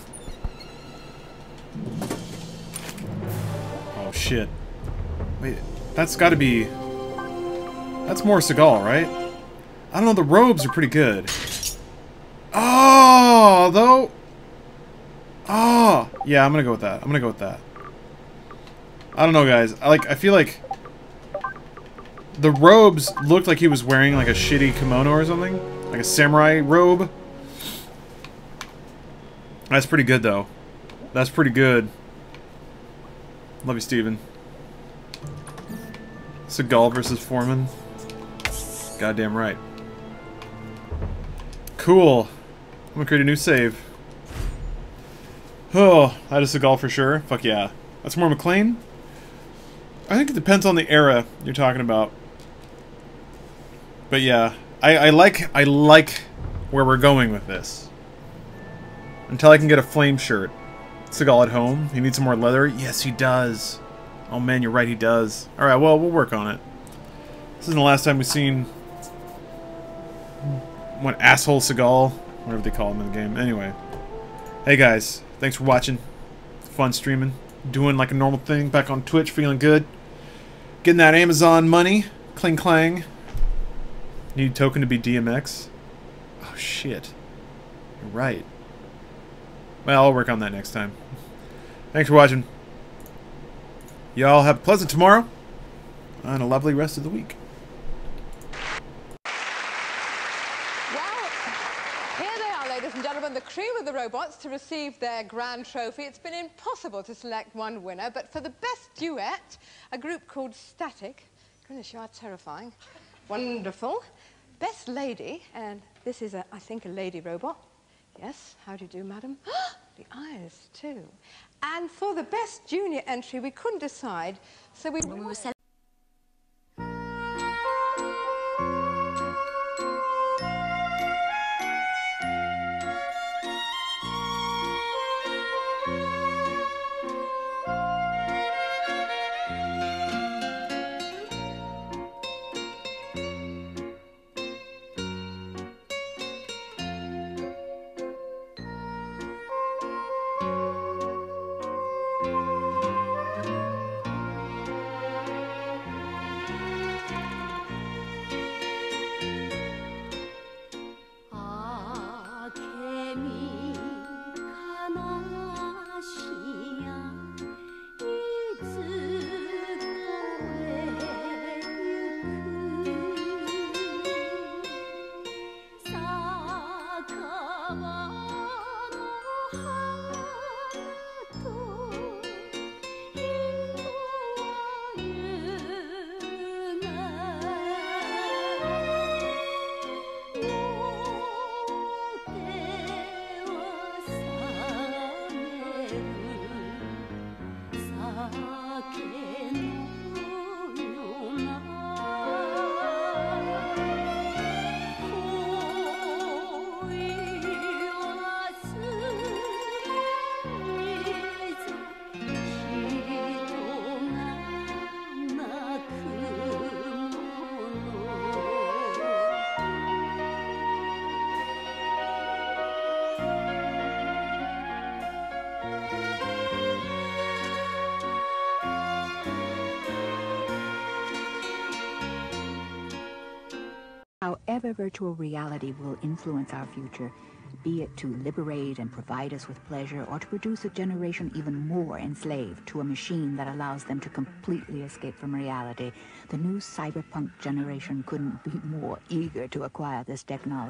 Oh, shit. Wait, that's gotta be... That's more Seagal, right? I don't know, the robes are pretty good. Oh, though... Oh! Yeah, I'm gonna go with that. I'm gonna go with that. I don't know, guys. I like. I feel like... The robes looked like he was wearing like a shitty kimono or something. Like a samurai robe. That's pretty good, though. That's pretty good. Love you, Steven. Seagal versus Foreman. Goddamn right. Cool. I'm gonna create a new save. Oh, that is Seagal for sure. Fuck yeah. That's more McClane? I think it depends on the era you're talking about. But yeah, I, I like I like where we're going with this. Until I can get a flame shirt. Seagal at home. He needs some more leather. Yes, he does. Oh man, you're right, he does. Alright, well, we'll work on it. This isn't the last time we've seen... What, asshole Seagal? Whatever they call him in the game. Anyway. Hey guys, thanks for watching. Fun streaming. Doing like a normal thing. Back on Twitch, feeling good. Getting that Amazon money. Cling clang. Need token to be D M X. Oh shit. You're right. Well, I'll work on that next time. Thanks for watching. Y'all have a pleasant tomorrow. And a lovely rest of the week. Here they are, ladies and gentlemen, the crew of the robots to receive their grand trophy. It's been impossible to select one winner, but for the best duet, a group called Static. Goodness, you are terrifying. Wonderful. Best lady, and this is, a, I think, a lady robot. Yes, how do you do, madam? The eyes, too. And for the best junior entry, we couldn't decide, so we... we were However virtual reality will influence our future, be it to liberate and provide us with pleasure, or to produce a generation even more enslaved to a machine that allows them to completely escape from reality, the new cyberpunk generation couldn't be more eager to acquire this technology.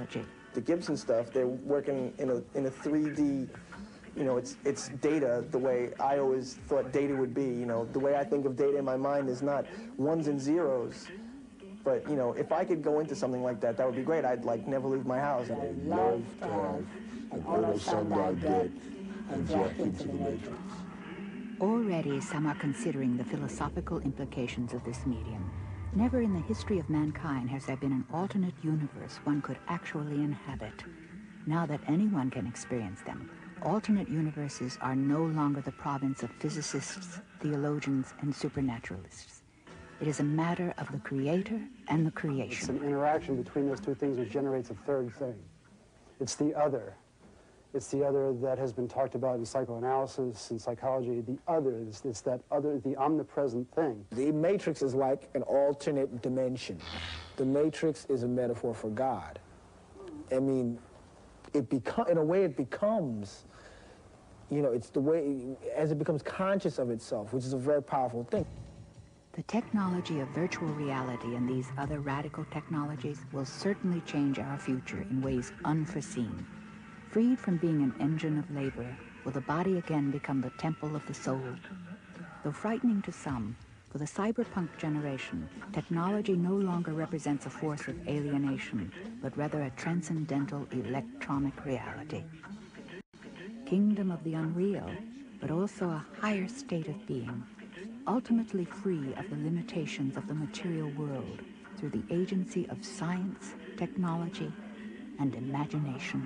the Gibson stuff, they're working in a in a three D. You know, it's it's data the way I always thought data would be. You know, the way I think of data in my mind is not ones and zeros. But, you know, if I could go into something like that, that would be great. I'd, like, never leave my house. I'd love to have an auto-sundial get and jack into the Matrix. Already, some are considering the philosophical implications of this medium. Never in the history of mankind has there been an alternate universe one could actually inhabit. Now that anyone can experience them, alternate universes are no longer the province of physicists, theologians, and supernaturalists. It is a matter of the creator and the creation. It's an interaction between those two things which generates a third thing. It's the other. It's the other that has been talked about in psychoanalysis and psychology. The other, it's, it's that other, the omnipresent thing. The Matrix is like an alternate dimension. The Matrix is a metaphor for God. I mean, it become, in a way it becomes, you know, it's the way, as it becomes conscious of itself, which is a very powerful thing. The technology of virtual reality and these other radical technologies will certainly change our future in ways unforeseen. Freed from being an engine of labor, will the body again become the temple of the soul? Though frightening to some, for the cyberpunk generation, technology no longer represents a force of alienation, but rather a transcendental electronic reality. Kingdom of the unreal, but also a higher state of being, ultimately free of the limitations of the material world through the agency of science, technology, and imagination.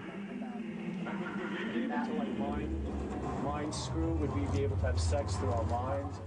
To like mind, mind screw, would we be able to have sex through our minds?